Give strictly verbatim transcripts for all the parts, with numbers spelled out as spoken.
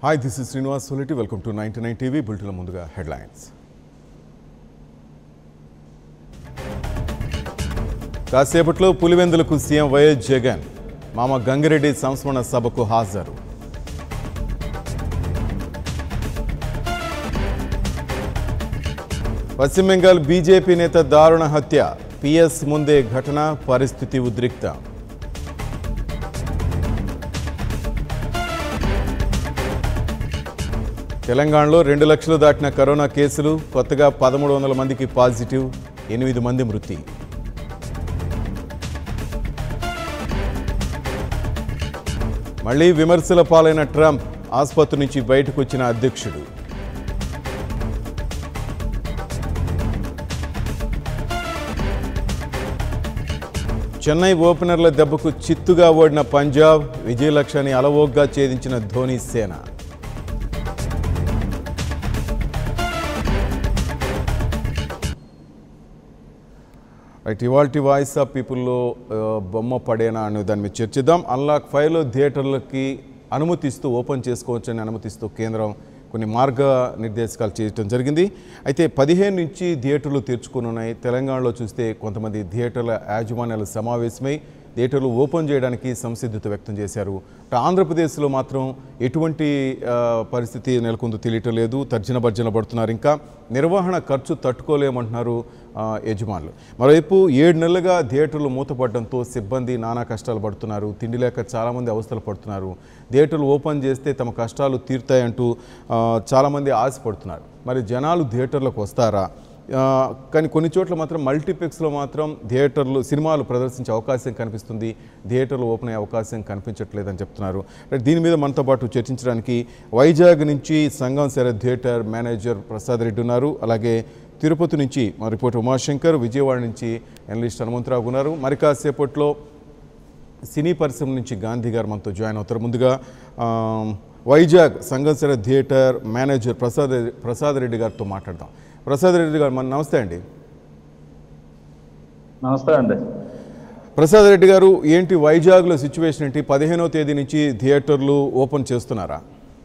Hi, this is Srinivas Soliti. Welcome to ninety-nine T V. Bulletin ముందుగా headlines. కాసేపట్లో పులివెందులకు CM YS Jagan మామ గంగిరెడ్డి సంస్మరణ సభకు హాజరు. పశ్చిమ బెంగాల్ బీజేపీ నేత దారుణ హత్య. పీఎస్ ముందే ఘటన, పరిస్థితి ఉద్రిక్త. తెలంగాణలో రెండు లక్షలు దాటిన కరోనా కేసులు. కొత్తగా పదమూడు వందల మందికి పాజిటివ్, ఎనిమిది మంది మృతి. మళ్లీ విమర్శల పాలైన ట్రంప్. ఆసుపత్రి నుంచి బయటకు వచ్చిన అధ్యక్షుడు. చెన్నై ఓపెనర్ల దెబ్బకు చిత్తుగా ఓడిన పంజాబ్. విజయ లక్ష్యాన్ని అలవోగ్గా ఛేదించిన ధోనీ సేన. రైట్, ఇవాల్టి వాయిస్ ఆఫ్ పీపుల్లో బొమ్మ పడేనా అనే దాని మీద చర్చిద్దాం. అన్లాక్ ఫైవ్లో థియేటర్లకి అనుమతిస్తూ ఓపెన్ చేసుకోవచ్చని అనుమతిస్తూ కేంద్రం కొన్ని మార్గ నిర్దేశకాలు చేయడం జరిగింది. అయితే పదిహేను నుంచి థియేటర్లు తెరుచుకుని ఉన్నాయి. తెలంగాణలో చూస్తే కొంతమంది థియేటర్ల యాజమాన్యాలు సమావేశమై థియేటర్లు ఓపెన్ చేయడానికి సంసిద్ధత వ్యక్తం చేశారు. ఆంధ్రప్రదేశ్లో మాత్రం ఎటువంటి పరిస్థితి నెలకొందో తెలియటం లేదు. తర్జన భర్జన పడుతున్నారు. ఇంకా నిర్వహణ ఖర్చు తట్టుకోలేమంటున్నారు యజమానులు. మరోవైపు ఏడు నెలలుగా థియేటర్లు మూతపడడంతో సిబ్బంది నానా కష్టాలు పడుతున్నారు. తిండి లేక చాలామంది అవస్థలు పడుతున్నారు. థియేటర్లు ఓపెన్ చేస్తే తమ కష్టాలు తీరుతాయంటూ చాలామంది ఆశపడుతున్నారు. మరి జనాలు థియేటర్లకు వస్తారా? కానీ కొన్ని చోట్ల మాత్రం మల్టీప్లెక్స్లో మాత్రం థియేటర్లు సినిమాలు ప్రదర్శించే అవకాశం కనిపిస్తుంది. థియేటర్లు ఓపెన్ అయ్యే అవకాశం కనిపించట్లేదని చెప్తున్నారు. దీని మీద మనతో పాటు చర్చించడానికి వైజాగ్ నుంచి సంగం శర థియేటర్ మేనేజర్ ప్రసాద్ రెడ్డి ఉన్నారు. అలాగే తిరుపతి నుంచి మా రిపోర్టర్ ఉమాశంకర్, విజయవాడ నుంచి ఎనలిస్ట్ హనుమంతరావు ఉన్నారు. మరి కాసేపట్లో సినీ పరిశ్రమ నుంచి గాంధీ గారు మనతో జాయిన్ అవుతారు. ముందుగా వైజాగ్ సంగం శర థియేటర్ మేనేజర్ ప్రసాద్ ప్రసాద్ రెడ్డి గారితో మాట్లాడదాం. ప్రసాద్ రెడ్డి గారు, మన నమస్తే అండి. నమస్తే అండి. ప్రసాద్ రెడ్డి గారు, ఏంటి వైజాగ్లో సిచ్యువేషన్ ఏంటి? పదిహేనవ తేదీ నుంచి థియేటర్లు ఓపెన్ చేస్తున్నారా?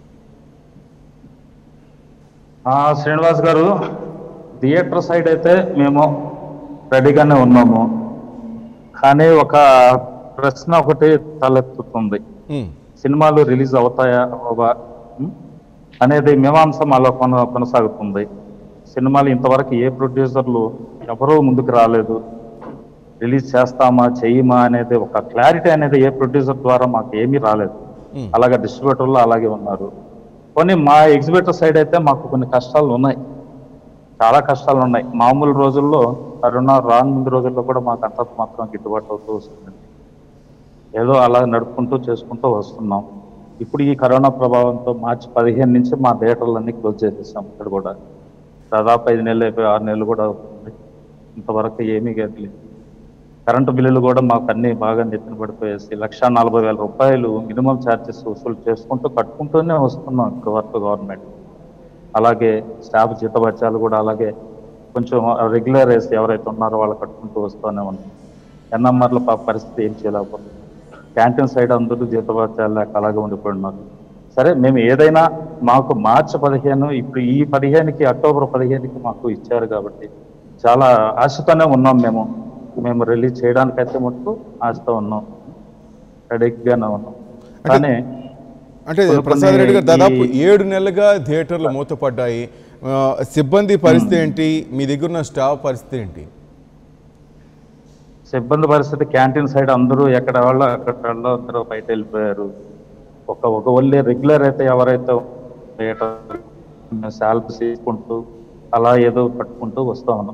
శ్రీనివాస్ గారు, థియేటర్ సైడ్ అయితే మేము రెడీగానే ఉన్నాము. కానీ ఒక ప్రశ్న ఒకటి తలెత్తుతుంది. సినిమాలు రిలీజ్ అవుతాయా అవా అనేది మీమాంస మాలో కొన కొనసాగుతుంది. సినిమాలు ఇంతవరకు ఏ ప్రొడ్యూసర్లు ఎవరూ ముందుకు రాలేదు. రిలీజ్ చేస్తామా చెయ్యమా అనేది ఒక క్లారిటీ అనేది ఏ ప్రొడ్యూసర్ ద్వారా మాకు ఏమీ రాలేదు. అలాగే డిస్ట్రిబ్యూటర్లు అలాగే ఉన్నారు. కొన్ని మా ఎగ్జిబిటర్ సైడ్ అయితే మాకు కొన్ని కష్టాలు ఉన్నాయి, చాలా కష్టాలు ఉన్నాయి. మామూలు రోజుల్లో కరోనా రాను ముందు రోజుల్లో కూడా మాకు అంత మాత్రం గిట్టుబాటు అవుతూ వస్తుంది. ఏదో అలా నడుపుకుంటూ చేసుకుంటూ వస్తున్నాం. ఇప్పుడు ఈ కరోనా ప్రభావంతో మార్చి పదిహేను నుంచి మా థియేటర్లన్నీ క్లోజ్ చేసేసాం. ఇక్కడ కూడా దాదాపు ఐదు నెలలు అయిపోయి ఆరు నెలలు కూడా అవుతుంది. ఇంతవరకు ఏమీ గట్లేదు. కరెంటు బిల్లులు కూడా మాకు అన్నీ బాగా నెత్తిన పడిపోయేసి లక్ష నలభై వేల రూపాయలు మినిమం ఛార్జెస్ వసూలు చేసుకుంటూ కట్టుకుంటూనే వస్తున్నాం ఇక్కడ వరకు గవర్నమెంట్. అలాగే స్టాఫ్ జీతభత్యాలు కూడా అలాగే కొంచెం రెగ్యులర్ వేసి ఎవరైతే ఉన్నారో వాళ్ళు కట్టుకుంటూ వస్తూనే ఉన్నాం. ఎన్ఎంఆర్ల పరిస్థితి ఏం చేయలేకపోతుంది. క్యాంటీన్ సైడ్ అందరూ జీతభత్యాలు లేక అలాగే ఉండిపోయినారు. సరే, మేము ఏదైనా మాకు మార్చి పదిహేను ఇప్పుడు ఈ పదిహేనుకి అక్టోబర్ పదిహేనుకి మాకు ఇచ్చారు కాబట్టి చాలా ఆశతోనే ఉన్నాం. మేము మేము రిలీజ్ చేయడానికైతే మటుకు ఆశతో ఉన్నాం, రెడీగానే ఉన్నాం. కానీ అంటే ప్రసాద్ రెడ్డి గారు, దాదాపు ఏడు నెలలుగా థియేటర్లు మూతపడ్డాయి. సిబ్బంది పరిస్థితి ఏంటి? మీ దగ్గర ఉన్న స్టాఫ్ పరిస్థితి ఏంటి? సిబ్బంది పరిస్థితి క్యాంటీన్ సైడ్ అందరూ ఎక్కడ వాళ్ళు అక్కడ వాళ్ళు అందరూ బయట వెళ్ళిపోయారు. ఒక ఒక ఒళ్ళే రెగ్యులర్ అయితే ఎవరైతే శాలరీస్ తీసుకుంటూ అలా ఏదో పట్టుకుంటూ వస్తూ ఉన్నాం.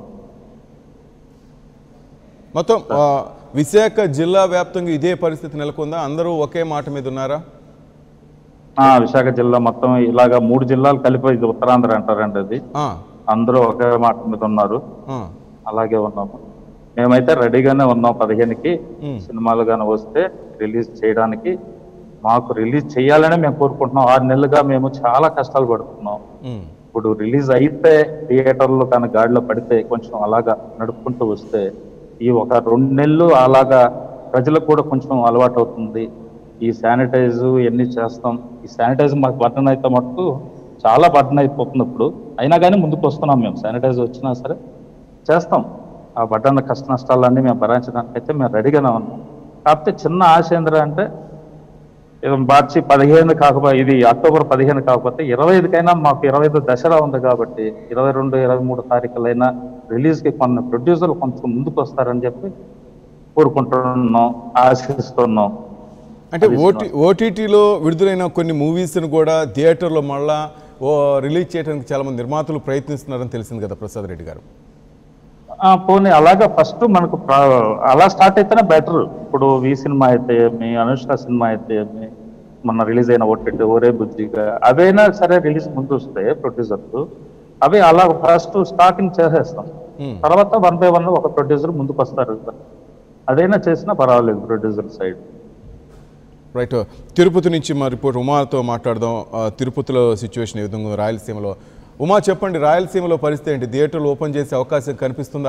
మొత్తం విశాఖ జిల్లా వ్యాప్తంగా ఇదే పరిస్థితి నెలకొందా? అందరూ ఒకే మాట మీద ఉన్నారా? విశాఖ జిల్లా మొత్తం ఇలాగా మూడు జిల్లాలు కలిపి ఇది ఉత్తరాంధ్ర అంటారండి. అది అందరూ ఒకే మాట మీద ఉన్నారు. అలాగే ఉన్నాము. మేమైతే రెడీగానే ఉన్నాం. పదిహేనుకి సినిమాలు కానీ వస్తే రిలీజ్ చేయడానికి మాకు రిలీజ్ చేయాలని మేము కోరుకుంటున్నాం. ఆరు నెలలుగా మేము చాలా కష్టాలు పడుతున్నాం. ఇప్పుడు రిలీజ్ అయితే థియేటర్లు కానీ గాడిలో పడితే కొంచెం అలాగా నడుపుకుంటూ వస్తే ఈ ఒక రెండు నెలలు అలాగా ప్రజలకు కూడా కొంచెం అలవాటు అవుతుంది. ఈ శానిటైజ్ ఇవన్నీ చేస్తాం. ఈ శానిటైజ్ మాకు బటన్ అయితే మటుకు చాలా బటన్ అయిపోతుంది ఇప్పుడు. అయినా కానీ ముందుకు వస్తున్నాం మేము. శానిటైజ్ వచ్చినా సరే చేస్తాం. ఆ బటన్ కష్ట నష్టాలన్నీ మేము భరించడానికి అయితే మేము రెడీగానే ఉన్నాం. కాకపోతే చిన్న ఆశ ఏంద్రా అంటే మార్చి పదిహేను కాకపోతే ఇది అక్టోబర్ పదిహేను కాకపోతే ఇరవై ఐదుకైనా మాకు ఇరవై ఐదు దసరా ఉంది కాబట్టి ఇరవై రెండు ఇరవై మూడు తారీఖులైనా రిలీజ్కి కొన్ని ప్రొడ్యూసర్లు కొంచెం ముందుకు వస్తారని చెప్పి కోరుకుంటున్నాం, ఆశిస్తున్నాం. అంటే ఓటీ ఓటీటీలో విడుదలైన కొన్ని మూవీస్ని కూడా థియేటర్లో మళ్ళా ఓ రిలీజ్ చేయడానికి చాలామంది నిర్మాతలు ప్రయత్నిస్తున్నారని తెలిసింది కదా ప్రసాద్ రెడ్డి గారు. పోనీ అలాగా ఫస్ట్ మనకు అలా స్టార్ట్ అయితేనే బెటర్. ఇప్పుడు వి సినిమా అయితే ఏమి, అనుష్క సినిమా అయితే ఏమి, మొన్న రిలీజ్ అయిన ఓటీటీ ఒరే బుజ్జిగా అవైనా సరే రిలీజ్ ముందు వస్తే ప్రొడ్యూసర్స్ అవి అలా ఫస్ట్ స్టార్టింగ్ చేసేస్తాం. తర్వాత వన్ బై వన్ ఒక ప్రొడ్యూసర్ ముందుకు వస్తారు. అదైనా చేసినా పర్వాలేదు ప్రొడ్యూసర్ సైడ్. రైట్. తిరుపతి నుంచి మా రిపోర్ట్ ఉమాతో మాట్లాడదాం. తిరుపతిలో సిచ్యువేషన్ ఏ విధంగా, రాయలసీమలో. ఉమా చెప్పండి, రాయలసీమలో పరిస్థితి ఏంటి? థియేటర్లు ఓపెన్ చేసే అవకాశం కనిపిస్తుందా?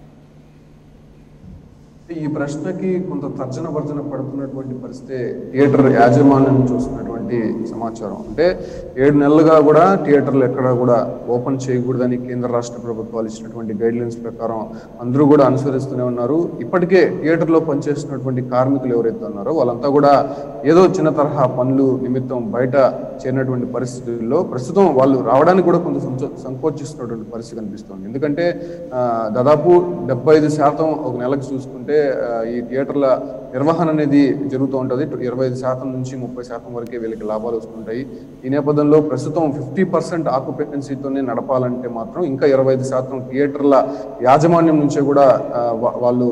ఈ ప్రశ్నకి కొంత తర్జన భర్జన పడుతున్నటువంటి పరిస్థితి థియేటర్ యాజమాన్యం చూస్తున్నటువంటి సమాచారం. అంటే ఏడు నెలలుగా కూడా థియేటర్లు ఎక్కడ కూడా ఓపెన్ చేయకూడదని కేంద్ర రాష్ట్ర ప్రభుత్వాలు ఇచ్చినటువంటి గైడ్ లైన్స్ ప్రకారం అందరూ కూడా అనుసరిస్తూనే ఉన్నారు. ఇప్పటికే థియేటర్లో పనిచేస్తున్నటువంటి కార్మికులు ఎవరైతే ఉన్నారో వాళ్ళంతా కూడా ఏదో చిన్న తరహా పనులు నిమిత్తం బయట చేరినటువంటి పరిస్థితుల్లో ప్రస్తుతం వాళ్ళు రావడానికి కూడా కొంత సంకోచిస్తున్నటువంటి పరిస్థితి కనిపిస్తుంది. ఎందుకంటే దాదాపు డెబ్బై ఐదు శాతం ఒక నెలకు చూసుకుంటే ఈ థియేటర్ల నిర్వహణ అనేది జరుగుతూ ఉంటుంది. ఇరవై ఐదు శాతం నుంచి ముప్పై శాతం వరకే వీళ్ళకి లాభాలు వస్తుంటాయి. ఈ నేపథ్యంలో ప్రస్తుతం ఫిఫ్టీ పర్సెంట్ ఆక్యుపెన్సీతోనే నడపాలంటే మాత్రం ఇంకా ఇరవై ఐదు శాతం థియేటర్ల యాజమాన్యం నుంచే కూడా వాళ్ళు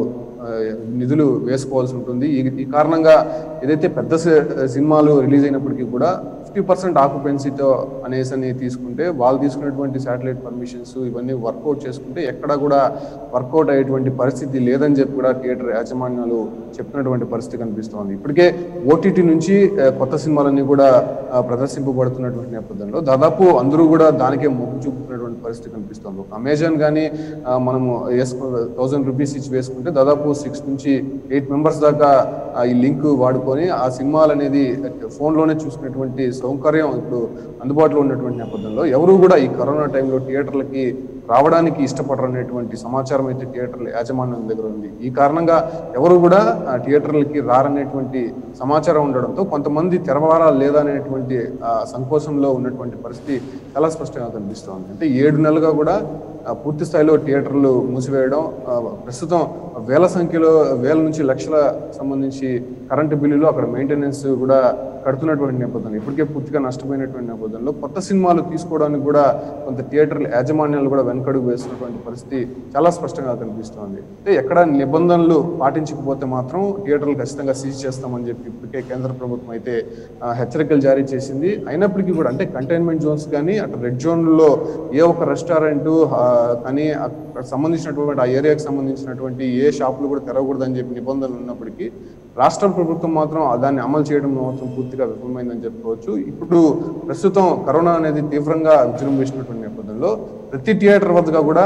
నిధులు వేసుకోవాల్సి ఉంటుంది. ఈ కారణంగా ఏదైతే పెద్ద సినిమాలు రిలీజ్ అయినప్పటికీ కూడా ఫిఫ్టీ పర్సెంట్ ఆక్యుపెన్సీతో అనేసి అని తీసుకుంటే వాళ్ళు తీసుకున్నటువంటి శాటిలైట్ పర్మిషన్స్ ఇవన్నీ వర్కౌట్ చేసుకుంటే ఎక్కడ కూడా వర్కౌట్ అయ్యేటువంటి పరిస్థితి లేదని చెప్పి కూడా థియేటర్ యాజమాన్యాలు చెప్పినటువంటి పరిస్థితి కనిపిస్తోంది. ఇప్పటికే ఓటీటీ నుంచి కొత్త సినిమాలన్నీ కూడా ప్రదర్శింపబడుతున్నటువంటి నేపథ్యంలో దాదాపు అందరూ కూడా దానికే మొగ్గు చూపుతున్నటువంటి పరిస్థితి కనిపిస్తోంది. అమెజాన్ కానీ మనము వేసుకు థౌజండ్ రూపీస్ ఇచ్చి వేసుకుంటే దాదాపు సిక్స్ నుంచి ఎయిట్ మెంబర్స్ దాకా ఈ లింక్ వాడుకొని ఆ సినిమాలు అనేది ఫోన్లోనే చూసుకునేటువంటి సౌకర్యం ఇప్పుడు అందుబాటులో ఉన్నటువంటి నేపథ్యంలో ఎవరు కూడా ఈ కరోనా టైంలో థియేటర్లకి రావడానికి ఇష్టపడరనేటువంటి సమాచారం అయితే థియేటర్ల యాజమాన్యం దగ్గర ఉంది. ఈ కారణంగా ఎవరు కూడా థియేటర్లకి రారనేటువంటి సమాచారం ఉండడంతో కొంతమంది తెరవారా లేదా అనేటువంటి సంకోచంలో ఉన్నటువంటి పరిస్థితి చాలా స్పష్టంగా కనిపిస్తోంది. అంటే ఏడు నెలలుగా కూడా పూర్తి స్థాయిలో థియేటర్లు మూసివేయడం, ప్రస్తుతం వేల సంఖ్యలో వేల నుంచి లక్షల సంబంధించి కరెంటు బిల్లులు అక్కడ మెయింటెనెన్స్ కూడా కడుతున్నటువంటి నేపథ్యంలో ఇప్పటికే పూర్తిగా నష్టపోయినటువంటి నేపథ్యంలో కొత్త సినిమాలు తీసుకోవడానికి కూడా కొంత థియేటర్ల యాజమాన్యాలు కూడా వెనకడుగు వేస్తున్నటువంటి పరిస్థితి చాలా స్పష్టంగా కనిపిస్తోంది. అంటే ఎక్కడ నిబంధనలు పాటించకపోతే మాత్రం థియేటర్లు ఖచ్చితంగా సీజ్ చేస్తామని చెప్పి ఇప్పటికే కేంద్ర ప్రభుత్వం అయితే హెచ్చరికలు జారీ చేసింది. అయినప్పటికీ కూడా అంటే కంటైన్మెంట్ జోన్స్ కానీ అటు రెడ్ జోన్లో ఏ ఒక్క రెస్టారెంట్ కానీ అక్కడ సంబంధించినటువంటి ఆ ఏరియాకి సంబంధించినటువంటి ఏ షాపులు కూడా తెరవకూడదని చెప్పి నిబంధనలు ఉన్నప్పటికీ రాష్ట్ర ప్రభుత్వం మాత్రం దాన్ని అమలు చేయడం మాత్రం పూర్తిగా విఫలమైందని చెప్పుకోవచ్చు. ఇప్పుడు ప్రస్తుతం కరోనా అనేది తీవ్రంగా విజృంభిస్తున్నటువంటి నేపథ్యంలో ప్రతి థియేటర్ వద్దగా కూడా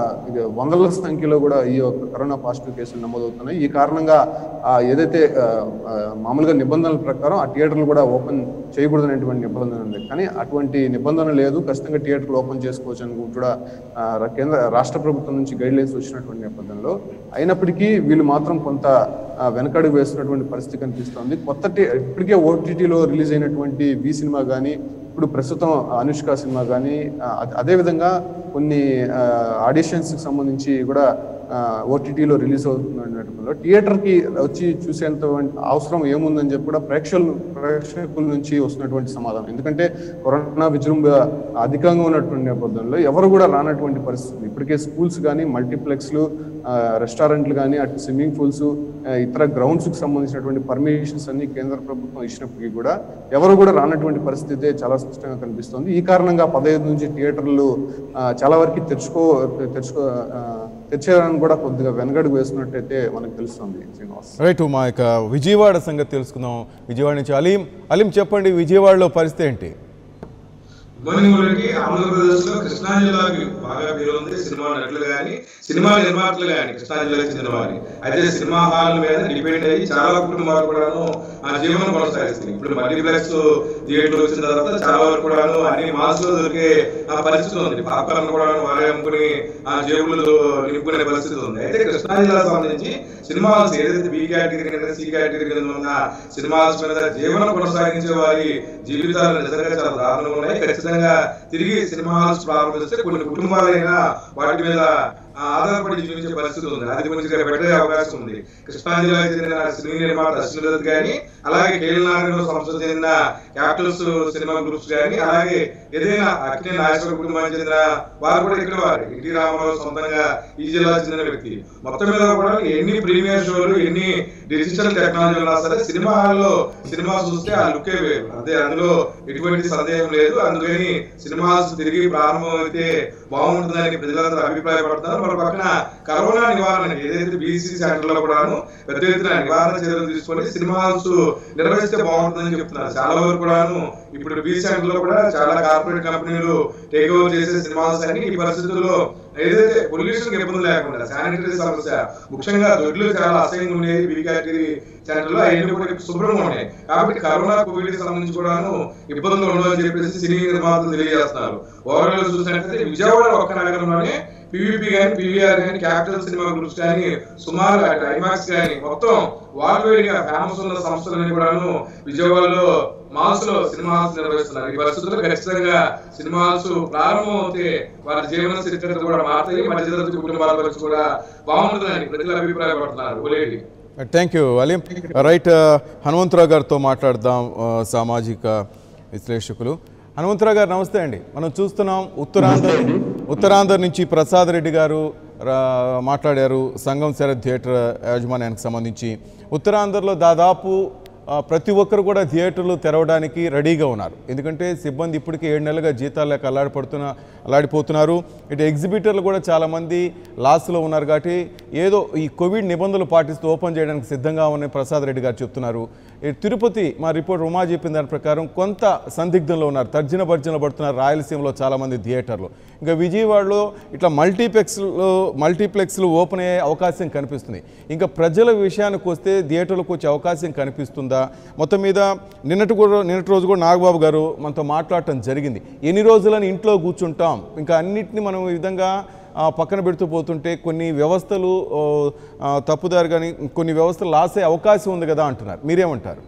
వందల సంఖ్యలో కూడా ఈ యొక్క కరోనా పాజిటివ్ కేసులు నమోదవుతున్నాయి. ఈ కారణంగా ఏదైతే మామూలుగా నిబంధనల ప్రకారం ఆ థియేటర్లు కూడా ఓపెన్ చేయకూడదనేటువంటి నిబంధన ఉంది. కానీ అటువంటి నిబంధన లేదు, ఖచ్చితంగా థియేటర్లు ఓపెన్ చేసుకోవచ్చు అని కూడా కేంద్ర రాష్ట్ర ప్రభుత్వం నుంచి గైడ్ లైన్స్ వచ్చినటువంటి నేపథ్యంలో అయినప్పటికీ వీళ్ళు మాత్రం కొంత వెనకడుగు వేస్తున్నటువంటి పరిస్థితి కనిపిస్తోంది. కొత్త ఇప్పటికే ఓటీటీలో రిలీజ్ అయినటువంటి వి సినిమా కానీ ఇప్పుడు ప్రస్తుతం అనుష్క సినిమా కానీ అదేవిధంగా కొన్ని ఆడిషన్స్కి సంబంధించి కూడా ఓటీటీలో రిలీజ్ అవుతున్నటువంటి థియేటర్కి వచ్చి చూసేంత అవసరం ఏముందని చెప్పి కూడా ప్రేక్షకులు ప్రేక్షకుల నుంచి వస్తున్నటువంటి సమాధానం. ఎందుకంటే కరోనా విజృంభ అధికంగా ఉన్నటువంటి నేపథ్యంలో ఎవరు కూడా రానటువంటి పరిస్థితి. ఇప్పటికే స్కూల్స్ కానీ మల్టీప్లెక్స్లు రెస్టారెంట్లు కానీ అటు స్విమ్మింగ్ పూల్స్ ఇతర గ్రౌండ్స్కి సంబంధించినటువంటి పర్మిషన్స్ అన్ని కేంద్ర ప్రభుత్వం ఇచ్చినప్పటికీ కూడా ఎవరు కూడా రానటువంటి పరిస్థితి చాలా స్పష్టంగా కనిపిస్తుంది. ఈ కారణంగా పదహైదు నుంచి థియేటర్లు చాలా వరకు తెరుచుకో తెరుచుకో తెచ్చేయడానికి కూడా కొద్దిగా వెనకడుగు వేస్తున్నట్టయితే మనకు తెలుస్తుంది. శ్రీనివాస్ రైట్. మా యొక్క విజయవాడ సంగతి తెలుసుకుందాం. విజయవాడ నుంచి అలీం. అలీం చెప్పండి, విజయవాడలో పరిస్థితి ఏంటి? ఇబ్బంది ఆంధ్రప్రదేశ్ లో కృష్ణా జిల్లాకి బాగా పేరు ఉంది. సినిమా నటులు కానీ సినిమా నిర్మాతలు కానీ కృష్ణా జిల్లాకి చెందిన వారి అయితే సినిమా హాల్ మీద డిపెండ్ అయ్యి చాలా కుటుంబాలు కూడాను ఆ జీవనం కొనసాగిస్తుంది. ఇప్పుడు మల్టీప్లెక్స్ థియేటర్లు వచ్చిన తర్వాత చాలా వరకు కూడాను అన్ని మాల్స్ లో దొరికే ఆ పరిస్థితి ఉంది. పాపకాలను కూడా వారే అమ్ముకుని ఆ జేబులు నింపుకునే పరిస్థితి ఉంది. అయితే కృష్ణా జిల్లాకు సంబంధించి సినిమా హాల్స్ ఏదైతే బి కేటగిరీ కింద సి కేటగిరీ కింద ఉన్న సినిమా హాల్స్ మీద జీవనం కొనసాగించే వారి జీవితాలు నిజంగా చాలా దారుణంగా ఉన్నాయి. ఖచ్చితంగా తిరిగి సినిమా హాల్స్ ప్రారంభిస్తే కొన్ని కుటుంబాలైనా వాటి మీద ఆధారపడి జీవించే పరిస్థితి ఉంది. అది మంచిగా పెట్టే అవకాశం ఉంది. కృష్ణా జిల్లాకు చెందిన సినీ నిర్మాత అశ్విని కానీ అలాగే కేఎల్నారాయణ సంస్థకు చెందిన క్యాపిటల్స్ సినిమా గ్రూప్స్ కానీ అలాగే ఏదైనా అక్కినే నాగేశ్వర కుటుంబానికి చెందిన వారు కూడా ఇక్కడ వారు ఎన్టీ రామారావు సొంతంగా ఈ జిల్లాకు చెందిన వ్యక్తి. మొత్తం మీద కూడా ఎన్ని ప్రీమియర్ షోలు ఎన్ని డిజిటల్ టెక్నాలజీ ఉన్నా సరే సినిమా హాల్లో సినిమా చూస్తే ఆ లుక్కే వేరు. అదే అందులో ఎటువంటి సందేహం లేదు. అందుకని సినిమా హాల్స్ తిరిగి ప్రారంభం అయితే బాగుంటుందని ప్రజలందరూ అభిప్రాయపడుతున్నారు. మరో పక్కన కరోనా నివారణ ఏదైతే బీసీ సెంటర్ లో కూడాను పెద్ద ఎత్తున నివారణ చర్యలు తీసుకొని సినిమా హాల్స్ నిర్వహిస్తే బాగుంటుందని చెప్తున్నారు. చాలా వరకు కూడాను ఇప్పుడు బీసీ సెంటర్ లో కూడా చాలా కార్పొరేట్ కంపెనీలు టేక్ ఓవర్ చేసే సినిమా హాల్స్ అని ఈ పరిస్థితుల్లో ఏదైతే పొల్యూషన్ ఇబ్బంది లేకుండా శానిటరీ సమస్య ముఖ్యంగా దొడ్లు చాలా అసహ్యంగా ఉండేది బీ కేటగిరీ సెంటర్ లో అవన్నీ కూడా శుభ్రంగా ఉన్నాయి. కాబట్టి కరోనా కోవిడ్ కి సంబంధించి కూడాను ఇబ్బందులు ఉండవని చెప్పేసి సినీ నిర్మాతలు తెలియజేస్తున్నారు. ఓవరాల్ చూసినట్లయితే విజయవాడ ఒక్క నగరంలోనే పీవీపీ కానీ పీవీఆర్ కానీ క్యాపిటల్ సినిమా గ్రూప్స్ కానీ సుమారు ఐమాక్స్ కానీ మొత్తం వరల్డ్ వైడ్ గా ఫేమస్ ఉన్న సంస్థలన్నీ కూడాను విజయవాడలో మాల్స్ లో సినిమా హాల్స్ నిర్వహిస్తున్నారు. ఈ పరిస్థితుల్లో ఖచ్చితంగా సినిమా హాల్స్ ప్రారంభం అవుతే వారి జీవన స్థితిగతులు కూడా మారుతాయి. మధ్యతరగతి కుటుంబాల పరిస్థితి కూడా బాగుంటుందని ప్రజలు అభిప్రాయపడుతున్నారు. ఓలేడి thank you Aleem. Right, Hanumantha Rao గారితో మాట్లాడదాం, సామాజిక విశ్లేషకులు. హనుమంతరావు గారు నమస్తే అండి. మనం చూస్తున్నాం ఉత్తరాంధ్ర ఉత్తరాంధ్ర నుంచి ప్రసాద్ రెడ్డి గారు మాట్లాడారు సంగం శరత్ థియేటర్ యాజమాన్యానికి సంబంధించి. ఉత్తరాంధ్రలో దాదాపు ప్రతి ఒక్కరు కూడా థియేటర్లు తెరవడానికి రెడీగా ఉన్నారు. ఎందుకంటే సిబ్బంది ఇప్పటికే ఏడు నెలలుగా జీతాలు లేక అల్లాడిపడుతున్న అల్లాడిపోతున్నారు. ఇటు ఎగ్జిబిటర్లు కూడా చాలామంది లాస్లో ఉన్నారు. కాబట్టి ఏదో ఈ కోవిడ్ నిబంధనలు పాటిస్తూ ఓపెన్ చేయడానికి సిద్ధంగా ఉన్నాయని ప్రసాద్ రెడ్డి గారు చెప్తున్నారు. తిరుపతి మా రిపోర్ట్ ఉమా చెప్పిన దాని ప్రకారం కొంత సందిగ్ధంలో ఉన్నారు. తర్జన భర్జనలు పడుతున్నారు రాయలసీమలో చాలామంది థియేటర్లు. ఇంకా విజయవాడలో ఇట్లా మల్టీప్లెక్స్లు మల్టీప్లెక్స్లు ఓపెన్ అయ్యే అవకాశం కనిపిస్తుంది. ఇంకా ప్రజల విషయానికి వస్తే థియేటర్లకు వచ్చే అవకాశం కనిపిస్తుందా? మొత్తం మీద నిన్నటి కూడా నిన్నటి రోజు కూడా నాగబాబు గారు మనతో మాట్లాడటం జరిగింది. ఎన్ని రోజులని ఇంట్లో కూర్చుంటాం, ఇంకా అన్నిటిని మనం ఈ విధంగా పక్కన పెడుతూ పోతుంటే కొన్ని వ్యవస్థలు తప్పుదారు కానీ కొన్ని వ్యవస్థలు లాస్ అయ్యే అవకాశం ఉంది కదా అంటున్నారు. మీరేమంటారు?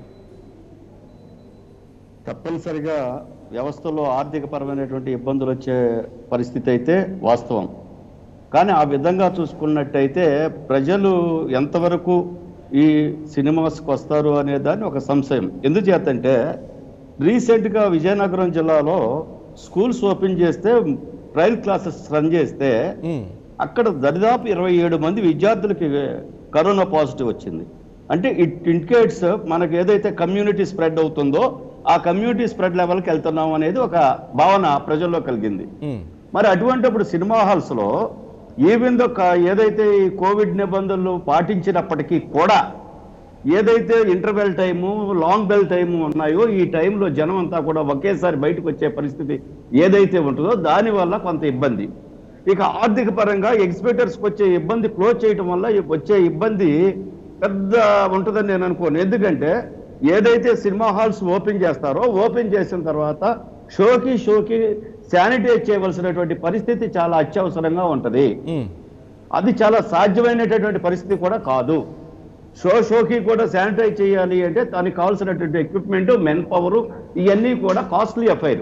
తప్పనిసరిగా వ్యవస్థలో ఆర్థిక పరమైనటువంటి ఇబ్బందులు వచ్చే పరిస్థితి అయితే వాస్తవం. కానీ ఆ విధంగా చూసుకున్నట్టయితే ప్రజలు ఎంతవరకు ఈ సినిమాస్కి వస్తారు అనే దాన్ని ఒక సంశయం. ఎందుచేతంటే రీసెంట్గా విజయనగరం జిల్లాలో స్కూల్స్ ఓపెన్ చేస్తే ట్రయల్ క్లాసెస్ రన్ చేస్తే అక్కడ దరిదాపు ఇరవై ఏడు మంది విద్యార్థులకి కరోనా పాజిటివ్ వచ్చింది. అంటే ఇట్ ఇండికేట్స్ మనకు ఏదైతే కమ్యూనిటీ స్ప్రెడ్ అవుతుందో ఆ కమ్యూనిటీ స్ప్రెడ్ లెవెల్కి వెళ్తున్నాం అనేది ఒక భావన ప్రజల్లో కలిగింది. మరి అటువంటిప్పుడు సినిమా హాల్స్ లో ఈవెన్ దో ఏదైతే ఈ కోవిడ్ నిబంధనలు పాటించినప్పటికీ కూడా ఏదైతే interval time long bell time ఉన్నాయో ఈ టైంలో జనం అంతా కూడా ఒకేసారి బయటకు వచ్చే పరిస్థితి ఏదైతే ఉంటుందో దానివల్ల కొంత ఇబ్బంది. ఇక ఆర్థిక పరంగా ఎగ్జిబిటర్స్కి వచ్చే ఇబ్బంది క్లోజ్ చేయడం వల్ల వచ్చే ఇబ్బంది పెద్ద ఉంటుందని నేను అనుకోను. ఎందుకంటే ఏదైతే సినిమా హాల్స్ ఓపెన్ చేస్తారో ఓపెన్ చేసిన తర్వాత షోకి షోకి శానిటైజ్ చేయవలసినటువంటి పరిస్థితి చాలా అత్యవసరంగా ఉంటుంది. అది చాలా సాధ్యమైనటువంటి పరిస్థితి కూడా కాదు. షో షోకి కూడా శానిటైజ్ చేయాలి అంటే దానికి కావాల్సినటువంటి ఎక్విప్మెంట్, మెన్ పవర్ ఇవన్నీ కూడా కాస్ట్లీ అఫైర్.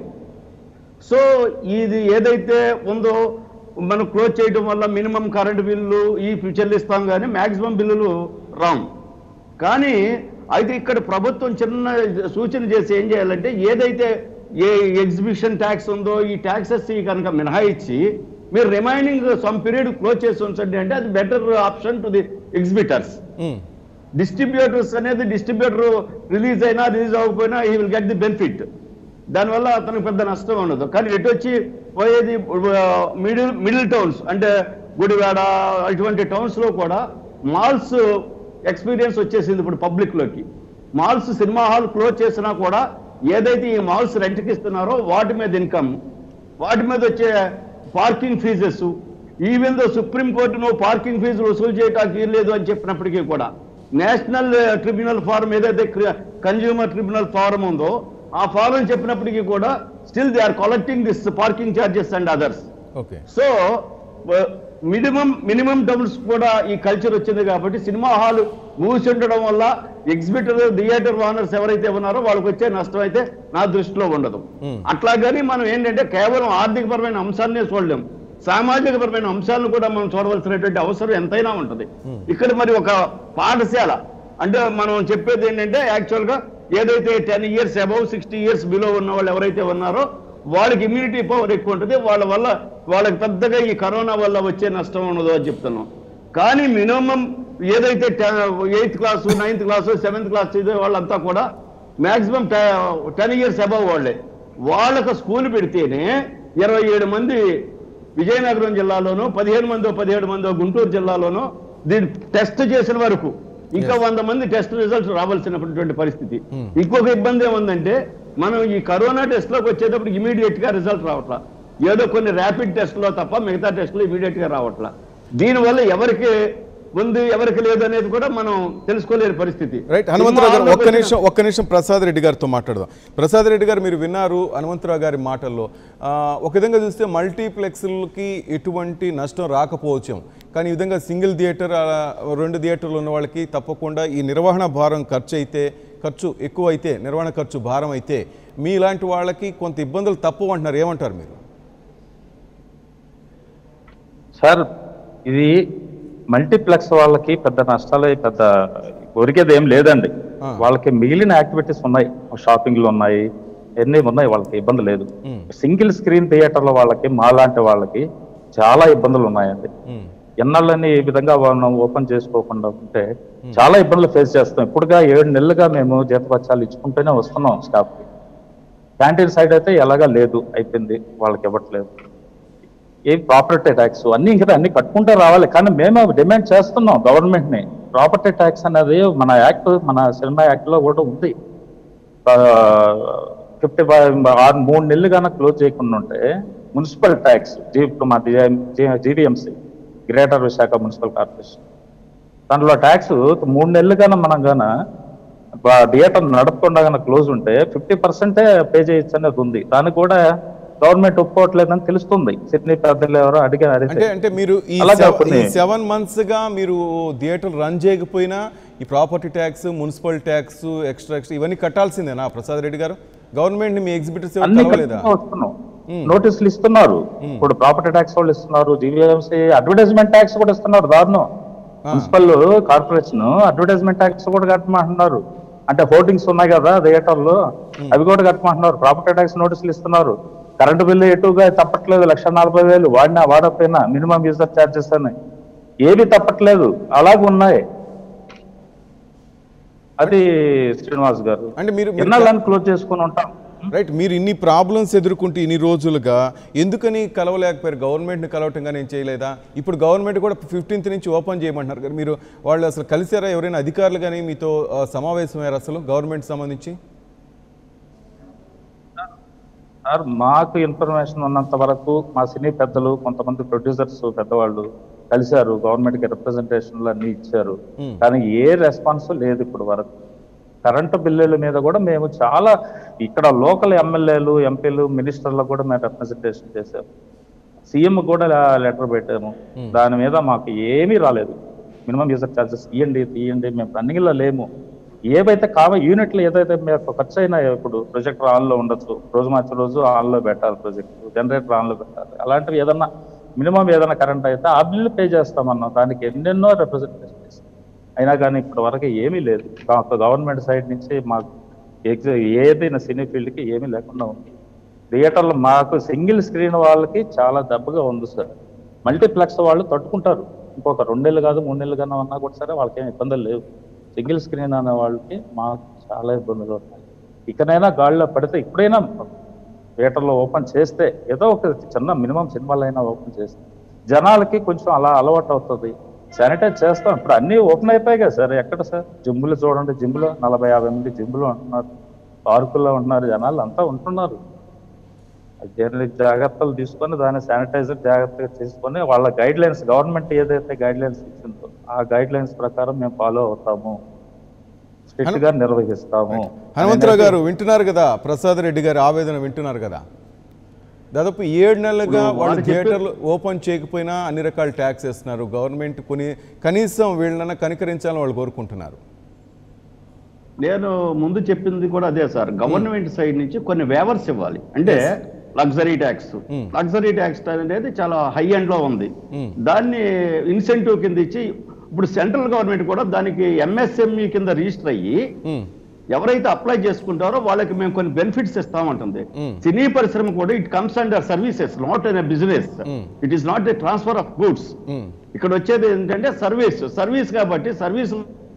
సో ఇది ఏదైతే ఉందో మనం క్లోజ్ చేయడం వల్ల మినిమం కరెంట్ బిల్లు ఈ చెల్లిస్తాం కానీ మ్యాక్సిమం బిల్లులు రావు. కానీ అయితే ఇక్కడ ప్రభుత్వం చిన్న సూచన చేసి ఏం చేయాలంటే ఏదైతే ఏ ఎగ్జిబిషన్ ట్యాక్స్ ఉందో ఈ ట్యాక్సెస్ కనుక మినహాయించి మీరు రిమైనింగ్ సమ్ పీరియడ్ క్లోజ్ చేసి ఉంచండి అంటే అది better option to the exhibitors. Distributors అనేది డిస్ట్రిబ్యూటర్ రిలీజ్ అయినా రిలీజ్ అవ్వకపోయినా he will get the benefit. దానివల్ల అతనికి పెద్ద నష్టం ఉండదు. కానీ ఎటు వచ్చి పోయేది మిడిల్ మిడిల్ టౌన్స్ అంటే గుడివాడ ఇటువంటి టౌన్స్ లో కూడా మాల్స్ ఎక్స్పీరియన్స్ వచ్చేసింది ఇప్పుడు పబ్లిక్ లోకి. మాల్స్ సినిమా హాల్ క్లోజ్ చేసినా కూడా ఏదైతే ఈ మాల్స్ రెంట్కి ఇస్తున్నారో వాటి మీద ఇన్కమ్, వాటి మీద వచ్చే parking fees, even though supreme court నువ్వు పార్కింగ్ ఫీజులు వసూలు చేయడానికి లేదు అని చెప్పినప్పటికీ కూడా నేషనల్ ట్రిబ్యునల్ ఫారం ఏదైతే కన్జ్యూమర్ ట్రిబ్యునల్ ఫారం ఉందో ఆ ఫారం చెప్పినప్పటికీ కూడా still they are collecting this parking charges and others. Okay. So minimum minimum terms కూడా ఈ కల్చర్ వచ్చింది కాబట్టి సినిమా హాల్ మూసి ఉండడం వల్ల ఎగ్జిబిటర్ థియేటర్ ఓనర్స్ ఎవరైతే ఉన్నారో వాళ్ళకి వచ్చే నష్టం అయితే నా దృష్టిలో ఉండదు. అట్లాగని మనం ఏంటంటే కేవలం ఆర్థికపరమైన అంశాలనే చూడలేం, సామాజికపరమైన అంశాలను కూడా మనం చూడవలసినటువంటి అవసరం ఎంతైనా ఉంటుంది. ఇక్కడ మరి ఒక పాఠశాల అంటే మనం చెప్పేది ఏంటంటే యాక్చువల్ గా ఏదైతే ten years above sixty years below ఉన్న వాళ్ళు ఎవరైతే ఉన్నారో వాళ్ళకి ఇమ్యూనిటీ పవర్ ఎక్కువ ఉంటుంది, వాళ్ళ వల్ల వాళ్ళకి పెద్దగా ఈ కరోనా వల్ల వచ్చే నష్టం ఉండదు అని చెప్తున్నాం. కానీ మినిమం ఏదైతే eighth class ninth class seventh class చదివే వాళ్ళంతా కూడా మాక్సిమం టెన్ ఇయర్స్ అబౌవ్ వాళ్ళే, వాళ్ళకు స్కూల్ పెడితేనే ఇరవై ఏడు మంది విజయనగరం జిల్లాలోనూ పదిహేను మందో పదిహేడు మందో గుంటూరు జిల్లాలోనూ దీన్ని టెస్ట్ చేసిన వరకు ఇంకా వంద మంది టెస్ట్ రిజల్ట్స్ రావాల్సినటువంటి పరిస్థితి. ఇంకొక ఇబ్బంది ఏముందంటే మనం ఈ కరోనా టెస్ట్ లోకి వచ్చేటప్పుడు ఇమీడియట్ గా రిజల్ట్ రావట్లా, ఏదో కొన్ని ర్యాపిడ్ టెస్ట్ లో తప్ప మిగతా టెస్ట్ లో ఇమీడియట్ గా రావట్లా. దీనివల్ల ఎవరికి ఉంది ఎవరికి లేదు అనేది కూడా మనం తెలుసుకోలేని పరిస్థితి. రైట్. హనుమంతరావు గారు ఒక్క నిమిషం ఒక్క నిమిషం ప్రసాద్ రెడ్డి గారితో మాట్లాడదాం. ప్రసాద్ రెడ్డి గారు, మీరు విన్నారు హనుమంతరావు గారి మాటల్లో. ఒక విధంగా చూస్తే మల్టీప్లెక్స్లకి ఎటువంటి నష్టం రాకపోవచ్చాం, కానీ ఈ విధంగా సింగిల్ థియేటర్ రెండు థియేటర్లు ఉన్న వాళ్ళకి తప్పకుండా ఈ నిర్వహణ భారం ఖర్చు అయితే ఖర్చు ఎక్కువ అయితే నిర్వహణ ఖర్చు భారం అయితే మీలాంటి వాళ్ళకి కొంత ఇబ్బందులు తప్పవు అంటున్నారు. ఏమంటారు మీరు? సార్, ఇది మల్టీప్లెక్స్ వాళ్ళకి పెద్ద నష్టాలు పెద్ద ఒరిగేది ఏం లేదండి. వాళ్ళకి మిగిలిన యాక్టివిటీస్ ఉన్నాయి, షాపింగ్లు ఉన్నాయి, ఎన్ని ఉన్నాయి, వాళ్ళకి ఇబ్బంది లేదు. సింగిల్ స్క్రీన్ థియేటర్ల వాళ్ళకి మాలాంటి వాళ్ళకి చాలా ఇబ్బందులు ఉన్నాయండి. ఎన్నాళ్ళని ఈ విధంగా మనం ఓపెన్ చేసుకోకుండా ఉంటే చాలా ఇబ్బందులు ఫేస్ చేస్తాం. ఇప్పుడుగా ఏడు నెలలుగా మేము జీతపత్యాలు ఇచ్చుకుంటూనే వస్తున్నాం స్టాఫ్కి. క్యాంటీన్ సైడ్ అయితే ఎలాగా లేదు, అయిపోయింది, వాళ్ళకి ఇవ్వట్లేదు. ఏ ప్రాపర్టీ ట్యాక్స్ అన్ని ఇంకా అన్ని కట్టుకుంటే రావాలి, కానీ మేము డిమాండ్ చేస్తున్నాం గవర్నమెంట్ ని. ప్రాపర్టీ ట్యాక్స్ అనేది మన యాక్ట్ మన సినిమా యాక్ట్ లో కూడా ఉంది. ఫిఫ్టీ ఫైవ్ ఆరు మూడు నెలలు కన్నా క్లోజ్ చేయకుండా ఉంటే మున్సిపల్ ట్యాక్స్ మా GDMC greater Visakha municipal corporation దాంట్లో ట్యాక్స్ మూడు నెలలు కన్నా మనం గాన థియేటర్ నడపకుండా కన్నా క్లోజ్ ఉంటే ఫిఫ్టీ పర్సెంటే పే చేయొచ్చు అనేది ఉంది. దానికి కూడా గవర్నమెంట్ ఒప్పుకోవట్లేదని తెలుస్తుంది. సిడ్నీ పెద్దలు ఎవరో అడిగారు. అంటే అంటే మీరు ఈ సెవెన్ మంత్స్ గా మీరు థియేటర్ రన్ చేయకపోయినా ఈ property tax, municipal tax, extra extra ఇవన్నీ కట్టాల్సిందేనా ప్రసాద్ రెడ్డి గారు? గవర్నమెంట్ మీ ఎగ్జిబిటర్స్ నోటీసులు ఇస్తున్నారు. ఇప్పుడు ప్రాపర్టీ ట్యాక్స్ వాళ్ళు ఇస్తున్నారు, జీవీఎంసీ అడ్వర్టైజ్మెంట్ ట్యాక్స్ కూడా ఇస్తున్నారు. దారుణం. మున్సిపల్ కార్పొరేషన్ అడ్వర్టైజ్మెంట్ ట్యాక్స్ కూడా కట్టమంటున్నారు. అంటే హోర్డింగ్స్ ఉన్నాయి కదా థియేటర్లో, అవి కూడా కట్టమంటున్నారు. ప్రాపర్టీ ట్యాక్స్ నోటీసులు ఇస్తున్నారు. కరెంటు బిల్లు ఎటుగా తప్పట్లేదు, లక్ష నలభై వేలు వాడినా వాడకపోయినా మినిమం యూజర్ ఛార్జెస్ అని ఏవి తప్పట్లేదు, అలాగే ఉన్నాయి. అది శ్రీనివాస్ గారు అంటే మీరు ఎన్నాళ్ళని క్లోజ్ చేసుకుని ఉంటాం. రైట్. మీరు ఇన్ని ప్రాబ్లమ్స్ ఎదుర్కొంటూ ఇన్ని రోజులుగా ఎందుకని కలవలేకపోయారు? గవర్నమెంట్ని కలవటంగా నేను చేయలేదా? ఇప్పుడు గవర్నమెంట్ కూడా ఫిఫ్టీన్త్ నుంచి ఓపెన్ చేయమంటున్నారు కదా, మీరు వాళ్ళు అసలు కలిసారా? ఎవరైనా అధికారులు కానీ మీతో సమావేశమయ్యారు అసలు గవర్నమెంట్ సంబంధించి? సార్, మాకు ఇన్ఫర్మేషన్ ఉన్నంత వరకు మా సినీ పెద్దలు కొంతమంది ప్రొడ్యూసర్స్ పెద్దవాళ్ళు కలిశారు, గవర్నమెంట్ కి రిప్రజెంటేషన్లు అన్ని ఇచ్చారు, కానీ ఏ రెస్పాన్స్ లేదు ఇప్పుడు వరకు. కరెంటు బిల్లుల మీద కూడా మేము చాలా ఇక్కడ లోకల్ ఎమ్మెల్యేలు, ఎంపీలు, మినిస్టర్లకు కూడా మేము రిప్రజెంటేషన్ చేశాము. సీఎం కూడా లెటర్ పెట్టాము. దాని మీద మాకు ఏమీ రాలేదు. మినిమం యూజర్ ఛార్జెస్ ఇవ్వండి తీయండి, మేము రన్నింగ్లో లేము. ఏవైతే కావాలి యూనిట్లు ఏదైతే మీకు ఖర్చు అయినా ఇప్పుడు ప్రొజెక్టర్ ఆన్లో ఉండొచ్చు, రోజు మార్చి రోజు ఆన్లో పెట్టాలి, ప్రొజెక్టర్ జనరేటర్ ఆన్లో పెట్టాలి. అలాంటివి ఏదన్నా మినిమం ఏదైనా కరెంట్ అయితే ఆ బిల్లు పే చేస్తామన్నాం. దానికి ఎన్నెన్నో రిప్రజెంటేషన్ చేస్తాం, అయినా కానీ ఇప్పటి వరకు ఏమీ లేదు. గవర్నమెంట్ సైడ్ నుంచి మాకు ఏదైనా సినీ ఫీల్డ్కి ఏమీ లేకుండా ఉంది. థియేటర్లో మాకు సింగిల్ స్క్రీన్ వాళ్ళకి చాలా దెబ్బగా ఉంది సార్. మల్టీప్లెక్స్ వాళ్ళు తట్టుకుంటారు, ఇంకొక రెండు నెలలు కాదు మూడు నెలలు కన్నా ఉన్నా కూడా సరే వాళ్ళకి ఏమి ఇబ్బందులు లేవు. సింగిల్ స్క్రీన్ అనే వాళ్ళకి మాకు చాలా ఇబ్బందులు ఉన్నాయి. ఇకనైనా గాడిలో పడితే ఇప్పుడైనా థియేటర్లో ఓపెన్ చేస్తే ఏదో ఒక చిన్న మినిమం సినిమాలైనా ఓపెన్ చేస్తే జనాలకి కొంచెం అలా అలవాటు అవుతుంది. శానిటైజ్ చేస్తాం. ఇప్పుడు అన్నీ ఓపెన్ అయిపోయాయి కదా సార్. ఎక్కడ సార్ జిమ్లు చూడండి, జిమ్లో నలభై యాభై మంది జిమ్లు అంటున్నారు. పార్కుల్లో ఉంటున్నారు జనాలు అంతా ఉంటున్నారు. దీనికి జాగ్రత్తలు తీసుకొని దాన్ని శానిటైజర్ జాగ్రత్తగా తీసుకొని వాళ్ళ గైడ్ లైన్స్ గవర్నమెంట్ ఏదైతే గైడ్ లైన్స్ ఇచ్చిందో ఆ గైడ్ లైన్స్ ప్రకారం మేము ఫాలో అవుతాము, స్ట్రిక్ట్ గా నిర్వహిస్తాము. హనుమంతరావు గారు వింటున్నారు కదా, ప్రసాద్ రెడ్డి గారి ఆవేదన వింటున్నారు కదా. దాదాపు ఏడు నెలలుగా వాళ్ళు థియేటర్లు ఓపెన్ చేయకపోయినా అన్ని రకాల ట్యాక్స్ వేస్తున్నారు. గవర్నమెంట్ కొన్ని కనీసం వీళ్ళన కనికరించాలని వాళ్ళు కోరుకుంటున్నారు. నేను ముందు చెప్పింది కూడా అదే సార్, గవర్నమెంట్ సైడ్ నుంచి కొన్ని వేవర్స్ ఇవ్వాలి. అంటే లగ్జరీ ట్యాక్స్ లగ్జరీ ట్యాక్స్ అనేది చాలా హై ఎండ్ లో ఉంది, దాన్ని ఇన్సెంటివ్ కింద ఇచ్చి ఇప్పుడు సెంట్రల్ గవర్నమెంట్ కూడా దానికి ఎంఎస్ఎంఈ కింద రిజిస్టర్ అయ్యి ఎవరైతే అప్లై చేసుకుంటారో వాళ్ళకి మేము కొన్ని బెనిఫిట్స్ ఇస్తామంటుంది. సినీ పరిశ్రమ కూడా it comes under services, not an business. It is not a transfer of goods. ఇక్కడ వచ్చేది ఏంటంటే సర్వీస్ సర్వీస్ కాబట్టి సర్వీస్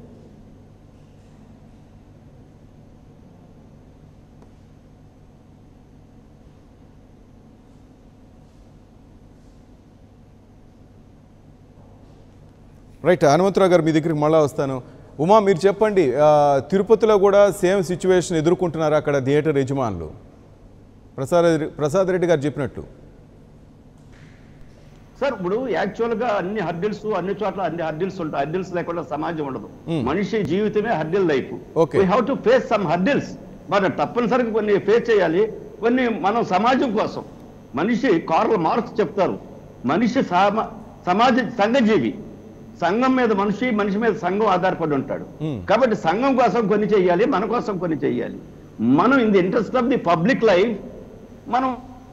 రైట్. హనుమంతరావు గారు మీ దగ్గరికి మళ్ళీ వస్తాను. ఉమా, మీరు చెప్పండి, తిరుపతిలో కూడా సేమ్ సిచ్యువేషన్ ఎదుర్కొంటున్నారు అక్కడ థియేటర్ యజమానులు? ప్రసాద్ ప్రసాద్ రెడ్డి గారు చెప్పినట్టు సార్, ఇప్పుడు యాక్చువల్ గా అన్ని హర్డిల్స్ అన్ని చోట్ల అన్ని హర్డిల్స్ ఉంటాయి. హర్డిల్స్ లేకుండా సమాజం ఉండదు. మనిషి జీవితమే hurdle life. We have to face some hurdles. మనం తప్పనిసరిగా కొన్ని ఫేస్ చేయాలి. కొన్ని మనం సమాజం కోసం. మనిషి కార్ల్ మార్క్స్ చెప్తారు, మనిషి సమాజ సంఘజీవి. సంఘం మీద మనిషి, మనిషి మీద సంఘం ఆధారపడి ఉంటాడు. కాబట్టి సంఘం కోసం కొన్ని చెయ్యాలి, మన కోసం కొన్ని చెయ్యాలి. మనం in the interest of the public life మనం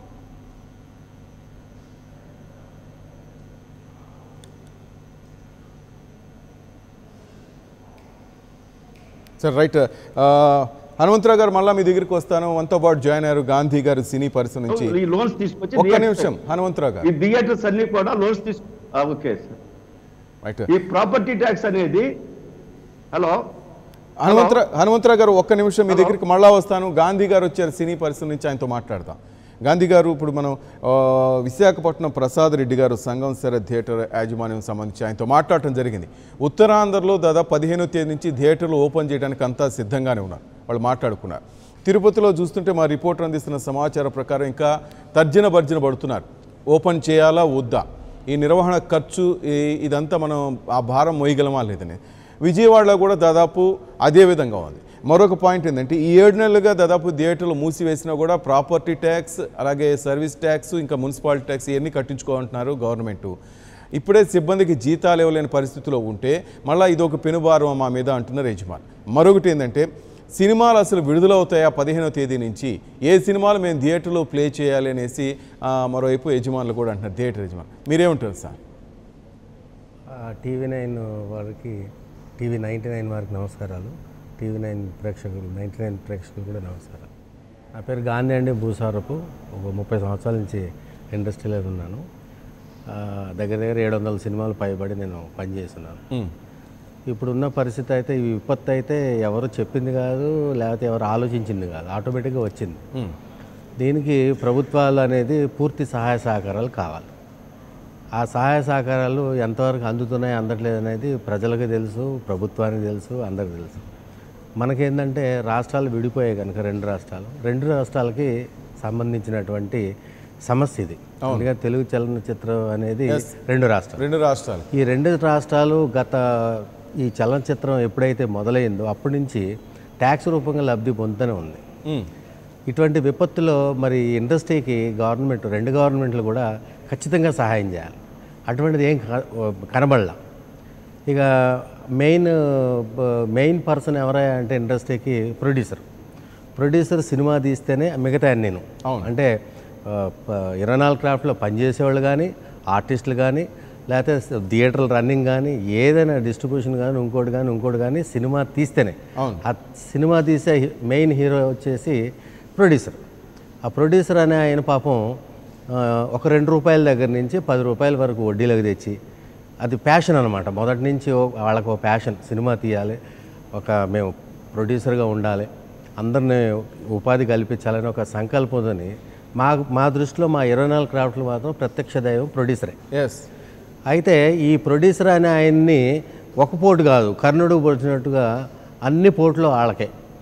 సార్. రైట్. హనుమంతరావు గారు మళ్ళీ మీ దగ్గరికి వస్తాను. మనతో పాటు జాయిన్ అయ్యారు గాంధీ గారు సినీ పరిశ్రమ నుంచి. లోన్స్ తీసుకొచ్చి ఒక్క నిమిషం హనుమంతరావు గారు, ఈ థియేటర్స్ అన్ని కూడా లోన్స్ తీసుకు ఓకే సార్. ఈ ప్రాపర్టీ ట్యాక్స్ అనేది హలో హనుమంతరా హనుమంతరావు గారు ఒక్క నిమిషం మీ దగ్గరికి మళ్ళా వస్తాను. గాంధీ గారు వచ్చారు సినీ పరిశ్రమ నుంచి, ఆయనతో మాట్లాడతాం. గాంధీ గారు, ఇప్పుడు మనం విశాఖపట్నం ప్రసాద్ రెడ్డి గారు సంగం సర థియేటర్ యాజమాన్యం సంబంధించి ఆయనతో మాట్లాడటం జరిగింది. ఉత్తరాంధ్రలో దాదాపు పదిహేనో తేదీ నుంచి థియేటర్లు ఓపెన్ చేయడానికి అంతా సిద్ధంగానే ఉన్నారు, వాళ్ళు మాట్లాడుకున్నారు. తిరుపతిలో చూస్తుంటే మా రిపోర్టర్ అందిస్తున్న సమాచారం ప్రకారం ఇంకా తర్జన భర్జన పడుతున్నారు, ఓపెన్ చేయాలా వద్దా, ఈ నిర్వహణ ఖర్చు ఇదంతా మనం ఆ భారం మోయగలమా లేదని. విజయవాడలో కూడా దాదాపు అదే విధంగా ఉంది. మరొక పాయింట్ ఏంటంటే, ఈ ఏడు నెలలుగా దాదాపు థియేటర్లు మూసివేసినా కూడా ప్రాపర్టీ ట్యాక్స్, అలాగే సర్వీస్ ట్యాక్స్, ఇంకా మున్సిపాలిటీ ట్యాక్స్ ఇవన్నీ కట్టించుకోమంటున్నారు గవర్నమెంటు. ఇప్పుడే సిబ్బందికి జీతాలు ఇవ్వలేని పరిస్థితిలో ఉంటే మళ్ళీ ఇది ఒక పెనుభారం మా మీద అంటున్నారు యజమాని. మరొకటి ఏంటంటే, సినిమాలు అసలు విడుదలవుతాయా పదిహేనో తేదీ నుంచి, ఏ సినిమాలు మేము థియేటర్లో ప్లే చేయాలి అనేసి మరోవైపు యజమానులు కూడా అంటున్నారు, థియేటర్ యజమానులు. మీరేమంటారు సార్? టీవీ నైన్ వారికి, టీవీ నైంటీ నైన్ వారికి నమస్కారాలు. టీవీ నైన్ ప్రేక్షకులు, నైంటీ నైన్ ప్రేక్షకులు కూడా నమస్కారాలు. నా పేరు గాంధీ అండి భూసారపు. ఒక ముప్పై సంవత్సరాల నుంచి ఇండస్ట్రీలో ఉన్నాను. దగ్గర దగ్గర ఏడు వందల సినిమాలు పైబడి నేను పనిచేస్తున్నాను. ఇప్పుడున్న పరిస్థితి అయితే, ఈ విపత్తు అయితే ఎవరు చెప్పింది కాదు, లేకపోతే ఎవరు ఆలోచించింది కాదు, ఆటోమేటిక్గా వచ్చింది. దీనికి ప్రభుత్వాలు అనేది పూర్తి సహాయ సహకారాలు కావాలి. ఆ సహాయ సహకారాలు ఎంతవరకు అందుతున్నాయి అందట్లేదు అనేది ప్రజలకు తెలుసు, ప్రభుత్వానికి తెలుసు, అందరికి తెలుసు. మనకేంటంటే రాష్ట్రాలు విడిపోయాయి కనుక, రెండు రాష్ట్రాలు రెండు రాష్ట్రాలకి సంబంధించినటువంటి సమస్య ఇది. అందుకని తెలుగు చలనచిత్రం అనేది రెండు రాష్ట్రాలు రెండు రాష్ట్రాలు ఈ రెండు రాష్ట్రాలు గత ఈ చలనచిత్రం ఎప్పుడైతే మొదలైందో అప్పటి నుంచి ట్యాక్స్ రూపంగా లబ్ధి పొందుతూనే ఉంది. ఇటువంటి విపత్తులో మరి ఇండస్ట్రీకి గవర్నమెంట్, రెండు గవర్నమెంట్లు కూడా ఖచ్చితంగా సహాయం చేయాలి. అటువంటిది ఏం కనబడలా. ఇక మెయిన్ మెయిన్ పర్సన్ ఎవరా అంటే ఇండస్ట్రీకి ప్రొడ్యూసర్. ప్రొడ్యూసర్ సినిమా తీస్తేనే మిగతా నేను అంటే ఇరవై నాలుగు క్రాఫ్ట్లో పనిచేసేవాళ్ళు కానీ, ఆర్టిస్టులు కానీ, లేకపోతే థియేటర్లు రన్నింగ్ కానీ, ఏదైనా డిస్ట్రిబ్యూషన్ కానీ, ఇంకోటి కానీ ఇంకోటి కానీ సినిమా తీస్తేనే, ఆ సినిమా తీసే మెయిన్ హీరో వచ్చేసి ప్రొడ్యూసర్. ఆ ప్రొడ్యూసర్ అనే ఆయన పాపం ఒక రెండు రూపాయల దగ్గర నుంచి పది రూపాయల వరకు వడ్డీలకు తెచ్చి, అది ప్యాషన్ అనమాట. మొదటి నుంచి వాళ్ళకు ఒక ప్యాషన్, సినిమా తీయాలి, ఒక మేము ప్రొడ్యూసర్గా ఉండాలి, అందరినీ ఉపాధి కల్పించాలని ఒక సంకల్పంతోని మా మా దృష్టిలో మా ఇరవై నాలుగు క్రాఫ్ట్లు మాత్రం ప్రత్యక్ష దైవం ప్రొడ్యూసరే. ఎస్. అయితే ఈ ప్రొడ్యూసర్ అనే ఆయన్ని ఒక పోటు కాదు, కర్ణుడు పొడిచినట్టుగా అన్ని పోట్లు వాళ్ళకే.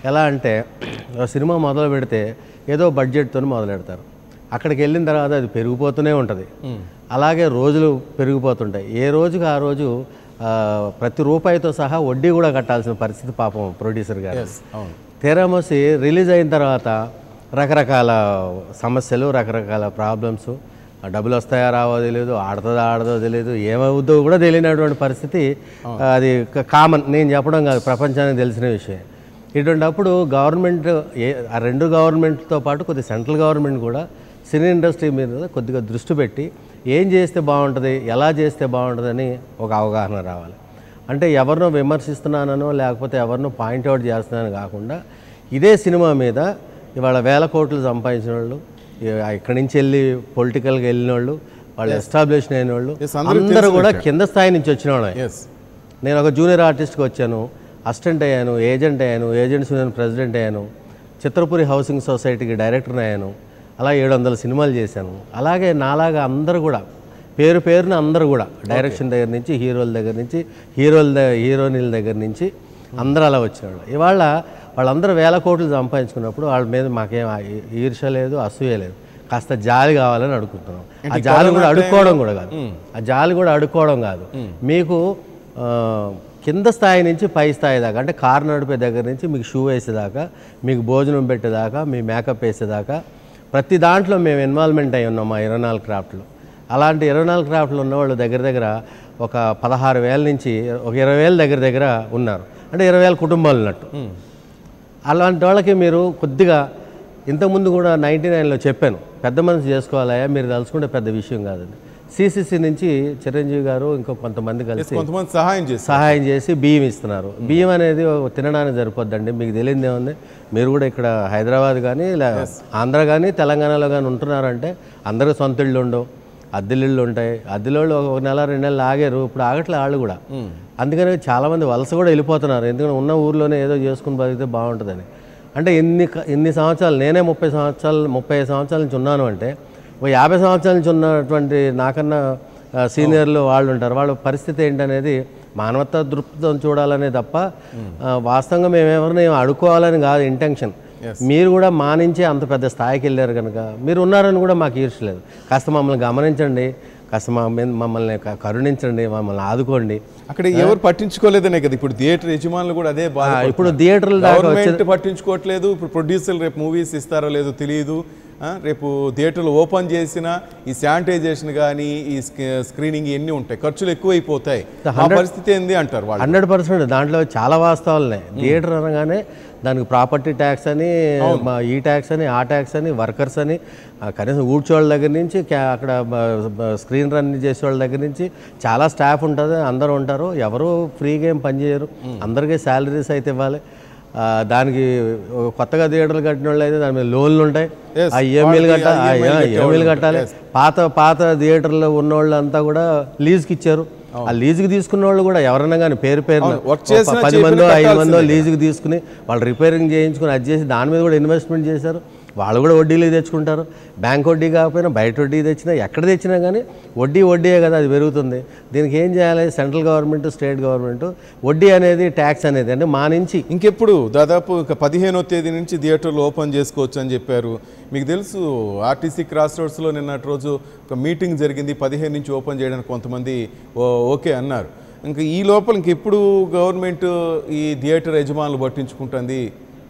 ఎలా అంటే సినిమా మొదలు పెడితే ఏదో బడ్జెట్తో మొదలు పెడతారు, అక్కడికి వెళ్ళిన తర్వాత అది పెరిగిపోతూనే ఉంటుంది. అలాగే రోజులు పెరిగిపోతుంటాయి. ఏ రోజుకి ఆ రోజు ప్రతి రూపాయితో సహా వడ్డీ కూడా కట్టాల్సిన పరిస్థితి పాపం ప్రొడ్యూసర్ గారు. తెరమసి రిలీజ్ అయిన తర్వాత రకరకాల సమస్యలు, రకరకాల ప్రాబ్లమ్స్, డబ్బులు వస్తాయా రావో తెలియదు, ఆడుతుందో ఆడదో తెలియదు, ఏమవుద్దో కూడా తెలియనటువంటి పరిస్థితి. అది కామన్, నేను చెప్పడం కాదు, ప్రపంచానికి తెలిసిన విషయం. ఇటువంటి అప్పుడు గవర్నమెంట్ ఏ ఆ రెండు గవర్నమెంట్తో పాటు కొద్ది సెంట్రల్ గవర్నమెంట్ కూడా సినీ ఇండస్ట్రీ మీద కొద్దిగా దృష్టి పెట్టి ఏం చేస్తే బాగుంటుంది, ఎలా చేస్తే బాగుంటుందని ఒక అవగాహన రావాలి. అంటే ఎవరినో విమర్శిస్తున్నానో లేకపోతే ఎవరినో పాయింట్అవుట్ చేస్తున్నానో కాకుండా ఇదే సినిమా మీద ఇవాళ వేల కోట్లు సంపాదించిన వాళ్ళు, ఇక్కడి నుంచి వెళ్ళి పొలిటికల్గా వెళ్ళిన వాళ్ళు, వాళ్ళు ఎస్టాబ్లిష్ అయిన వాళ్ళు అందరూ కూడా కింద స్థాయి నుంచి వచ్చిన వాళ్ళే. నేను ఒక జూనియర్ ఆర్టిస్ట్కి వచ్చాను, అసిస్టెంట్ అయ్యాను, ఏజెంట్ అయ్యాను, ఏజెంట్స్ యూనియన్ ప్రెసిడెంట్ అయ్యాను, చిత్రపురి హౌసింగ్ సొసైటీకి డైరెక్టర్ అయ్యాను, అలా ఏడు వందల సినిమాలు చేశాను. అలాగే నాలాగా అందరూ కూడా పేరు పేరున అందరూ కూడా డైరెక్షన్ దగ్గర నుంచి హీరోల దగ్గర నుంచి హీరోల హీరోయిన్ల దగ్గర నుంచి అందరూ అలా వచ్చేవాళ్ళు. ఇవాళ వాళ్ళందరూ వేల కోట్లు సంపాదించుకున్నప్పుడు వాళ్ళ మీద మాకేం ఈర్ష్య లేదు, అసూయ లేదు, కాస్త జాలి కావాలని అడుగుతున్నాం. ఆ జాలి కూడా అడుక్కోవడం కూడా కాదు, ఆ జాలి కూడా అడుక్కోవడం కాదు, మీకు కింద స్థాయి నుంచి పై స్థాయి దాకా, అంటే కారు నడిపే దగ్గర నుంచి మీకు షూ వేసేదాకా, మీకు భోజనం పెట్టేదాకా, మీ మేకప్ వేసేదాకా ప్రతి దాంట్లో మేము ఇన్వాల్వ్మెంట్ అయి ఉన్నాం మా ఇరవై నాలుగు క్రాఫ్ట్లు. అలాంటి ఇరవై నాలుగు క్రాఫ్ట్లు ఉన్నవాళ్ళు దగ్గర దగ్గర ఒక పదహారు వేల నుంచి ఒక ఇరవై వేల దగ్గర దగ్గర ఉన్నారు, అంటే ఇరవై వేల కుటుంబాలు ఉన్నట్టు. అలాంటి వాళ్ళకి మీరు కొద్దిగా ఇంతకుముందు కూడా నైంటీ నైన్లో చెప్పాను, పెద్ద మనసు చేసుకోవాలయా, మీరు తలుచుకుంటే పెద్ద విషయం కాదండి. సిసిసి నుంచి చిరంజీవి గారు ఇంకో కొంతమంది కలిసి కొంతమంది సహాయం చేసి సహాయం చేసి బియ్యం ఇస్తున్నారు. బియ్యం అనేది తినడానికి సరిపోద్దండి, మీకు తెలియదు ఏముంది, మీరు కూడా ఇక్కడ హైదరాబాద్ కానీ ఆంధ్ర కానీ తెలంగాణలో కానీ ఉంటున్నారంటే అందరూ సొంత ఇళ్ళు ఉండవు, అద్దెలు ఉంటాయి. అద్దెలోళ్ళు ఒక నెల రెండు నెలలు ఆగారు, ఇప్పుడు ఆగట్లే వాళ్ళు కూడా. అందుకని చాలామంది వలస కూడా వెళ్ళిపోతున్నారు, ఎందుకంటే ఉన్న ఊర్లోనే ఏదో చేసుకుని బతికితే బాగుంటుందని. అంటే ఎన్ని ఎన్ని సంవత్సరాలు, నేనే ముప్పై సంవత్సరాలు ముప్పై సంవత్సరాల నుంచి ఉన్నాను అంటే ఓ యాభై సంవత్సరాల నుంచి ఉన్నటువంటి నాకన్నా సీనియర్లు వాళ్ళు ఉంటారు. వాళ్ళ పరిస్థితి ఏంటనేది మానవతా దృక్పథం చూడాలనే తప్ప వాస్తవంగా మేము ఎవరిని అడుక్కోవాలని కాదు ఇంటెన్షన్. మీరు కూడా మా నుంచే అంత పెద్ద స్థాయికి వెళ్ళారు కనుక మీరు ఉన్నారని కూడా మాకు ఈర్ష్లేదు. కాస్త మమ్మల్ని గమనించండి, కాస్త మా మమ్మల్ని కరుణించండి, మమ్మల్ని ఆదుకోండి. అక్కడ ఎవరు పట్టించుకోలేదనే కదా ఇప్పుడు థియేటర్ యజమానులు కూడా అదే బాధ. ఇప్పుడు థియేటర్లు గవర్నమెంట్ పట్టించుకోవట్లేదు, ఇప్పుడు ప్రొడ్యూసర్లు రేపు మూవీస్ ఇస్తారో లేదో తెలియదు, రేపు థియేటర్లు ఓపెన్ చేసిన ఈ శానిటైజేషన్ కానీ ఈ స్క్రీనింగ్ ఇవన్నీ ఉంటాయి, ఖర్చులు ఎక్కువైపోతాయి, పరిస్థితి ఏంది అంటారు వాళ్ళు. హండ్రెడ్ పర్సెంట్ దాంట్లో చాలా వాస్తవాలనే. థియేటర్ అనగానే దానికి ప్రాపర్టీ ట్యాక్స్ అని, ఈ ట్యాక్స్ అని, ఆ ట్యాక్స్ అని, వర్కర్స్ అని, కనీసం ఊడ్చేవాళ్ళ దగ్గర నుంచి అక్కడ స్క్రీన్ రన్ చేసేవాళ్ళ దగ్గర నుంచి చాలా స్టాఫ్ ఉంటుంది, అందరూ ఉంటారు, ఎవరు ఫ్రీగా ఏం పనిచేయరు, అందరికీ శాలరీస్ అయితే ఇవ్వాలి. దానికి కొత్తగా థియేటర్లు కట్టిన వాళ్ళు అయితే దాని మీద లోన్లు ఉంటాయి, ఆ ఈఎంఐలు కట్టాలి, ఈఎంఐలు కట్టాలి. పాత పాత థియేటర్లో ఉన్న వాళ్ళు అంతా కూడా లీజుకి ఇచ్చారు. ఆ లీజుకి తీసుకున్న వాళ్ళు కూడా ఎవరైనా కానీ పేరు పేరున పది మందో ఐదు మందో లీజుకి తీసుకుని వాళ్ళు రిపేరింగ్ చేయించుకుని అది చేసి దాని మీద కూడా ఇన్వెస్ట్మెంట్ చేశారు. వాళ్ళు కూడా వడ్డీలు తెచ్చుకుంటారు. బ్యాంక్ వడ్డీ కాకపోయినా బయట వడ్డీ తెచ్చినా ఎక్కడ తెచ్చినా కానీ వడ్డీ వడ్డీయే కదా, అది పెరుగుతుంది. దీనికి ఏం చేయాలి సెంట్రల్ గవర్నమెంట్, స్టేట్ గవర్నమెంట్? వడ్డీ అనేది ట్యాక్స్ అనేది అంటే మా నుంచి ఇంకెప్పుడు దాదాపు ఇక పదిహేనో తేదీ నుంచి థియేటర్లు ఓపెన్ చేసుకోవచ్చు అని చెప్పారు. మీకు తెలుసు ఆర్టీసీ క్రాస్ రోడ్స్లో నిన్నటి రోజు ఒక మీటింగ్ జరిగింది, పదిహేను నుంచి ఓపెన్ చేయడానికి కొంతమంది ఓకే అన్నారు. ఇంకా ఈ లోపల ఇంకెప్పుడు గవర్నమెంట్ ఈ థియేటర్ యజమానులు పట్టించుకుంటుంది?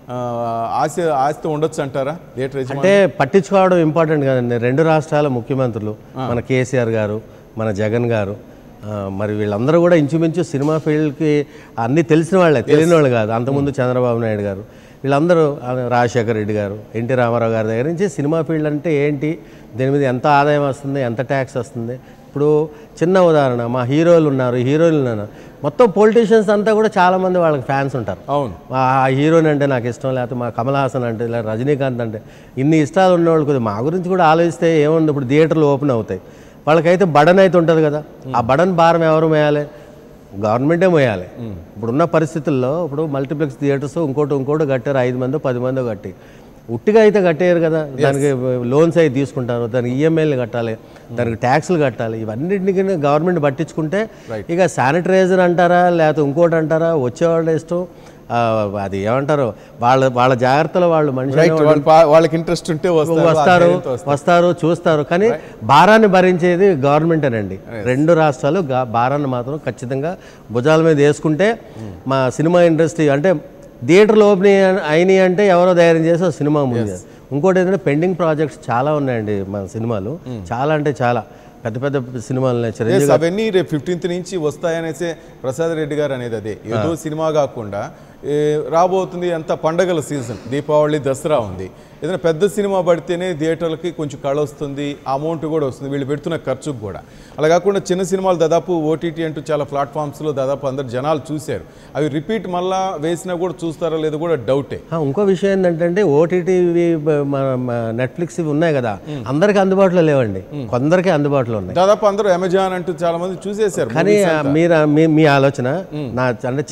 ఆశ ఆశతో ఉండొచ్చు అంటారా థియేటర్ యజమానులు? అంటే పట్టించుకోవడం ఇంపార్టెంట్ కదండి. రెండు రాష్ట్రాల ముఖ్యమంత్రులు, మన కేసీఆర్ గారు, మన జగన్ గారు, మరి వీళ్ళందరూ కూడా ఇంచుమించు సినిమా ఫీల్డ్కి అన్నీ తెలిసిన వాళ్ళే, తెలియని వాళ్ళు కాదు. అంతకుముందు చంద్రబాబు నాయుడు గారు, వీళ్ళందరూ రాజశేఖర రెడ్డి గారు, ఎన్టీ రామారావు గారి దగ్గర నుంచి సినిమా ఫీల్డ్ అంటే ఏంటి, దీని మీద ఎంత ఆదాయం వస్తుంది, ఎంత ట్యాక్స్ వస్తుంది. ఇప్పుడు చిన్న ఉదాహరణ, మా హీరోలు ఉన్నారు, హీరోయిన్లు ఉన్నారు, మొత్తం పొలిటీషియన్స్ అంతా కూడా చాలామంది వాళ్ళకి ఫ్యాన్స్ ఉంటారు. అవును, ఆ హీరోయిన్ అంటే నాకు ఇష్టం, లేకపోతే మా కమల్ హాసన్ అంటే, లేదా రజనీకాంత్ అంటే, ఇన్ని ఇష్టాలు ఉన్నవాళ్ళు కొద్దిగా మా గురించి కూడా ఆలోచిస్తే ఏముంది. ఇప్పుడు థియేటర్లు ఓపెన్ అవుతాయి, వాళ్ళకైతే బడన్ అయితే ఉంటుంది కదా, ఆ బడన్ భారం ఎవరు మోయాలి? గవర్నమెంటే మోయాలి. ఇప్పుడున్న పరిస్థితుల్లో ఇప్పుడు మల్టీప్లెక్స్ థియేటర్స్ ఇంకోటి ఇంకోటి కట్టారు, ఐదు మందో పది మందో కట్టి ఉట్టిగా అయితే కట్టేయరు కదా. దానికి లోన్స్ అవి తీసుకుంటారు, దానికి ఈఎంఐలు కట్టాలి, దానికి ట్యాక్స్లు కట్టాలి. ఇవన్నింటికి గవర్నమెంట్ పట్టించుకుంటే ఇక శానిటైజర్ అంటారా లేకపోతే ఇంకోటి అంటారా, వచ్చేవాళ్ళ ఇష్టం. అది ఏమంటారు వాళ్ళ వాళ్ళ జాగ్రత్తలో వాళ్ళు మనిషి వాళ్ళకి ఇంట్రెస్ట్ ఉంటే వస్తారు వస్తారు చూస్తారు. కానీ భారాన్ని భరించేది గవర్నమెంటేనండి. రెండు రాష్ట్రాలు భారాన్ని మాత్రం ఖచ్చితంగా భుజాల మీద వేసుకుంటే మా సినిమా ఇండస్ట్రీ అంటే థియేటర్లు ఓపెన్ అయినాయి అంటే ఎవరో ధైర్యం చేసి సినిమా ముందు. ఇంకోటి ఏంటంటే పెండింగ్ ప్రాజెక్ట్స్ చాలా ఉన్నాయండి మన సినిమాలు, చాలా అంటే చాలా పెద్ద పెద్ద సినిమాలు అవన్నీ రేపు ఫిఫ్టీన్త్ నుంచి వస్తాయనేసి ప్రసాద్ రెడ్డి గారు అనేది అదే ఏదో సినిమా కాకుండా రాబోతుంది అంత పండగల సీజన్, దీపావళి దసరా ఉంది. ఏదైనా పెద్ద సినిమా పడితేనే థియేటర్లకి కొంచెం కళ వస్తుంది, అమౌంట్ కూడా వస్తుంది వీళ్ళు పెడుతున్న ఖర్చుకు కూడా. అలా కాకుండా చిన్న సినిమాలు దాదాపు ఓటీటీ అంటూ చాలా ప్లాట్ఫామ్స్లో దాదాపు అందరు జనాలు చూశారు, అవి రిపీట్ మళ్ళా వేసినా కూడా చూస్తారో లేదో కూడా డౌటే. ఇంకో విషయం ఏంటంటే ఓటీటీ నెట్ఫ్లిక్స్ ఇవి ఉన్నాయి కదా, అందరికీ అందుబాటులో లేవండి, కొందరికి అందుబాటులో ఉన్నాయి. దాదాపు అందరూ అమెజాన్ అంటూ చాలా మంది చూసేశారు. కానీ మీరు మీ ఆలోచన నా అంటే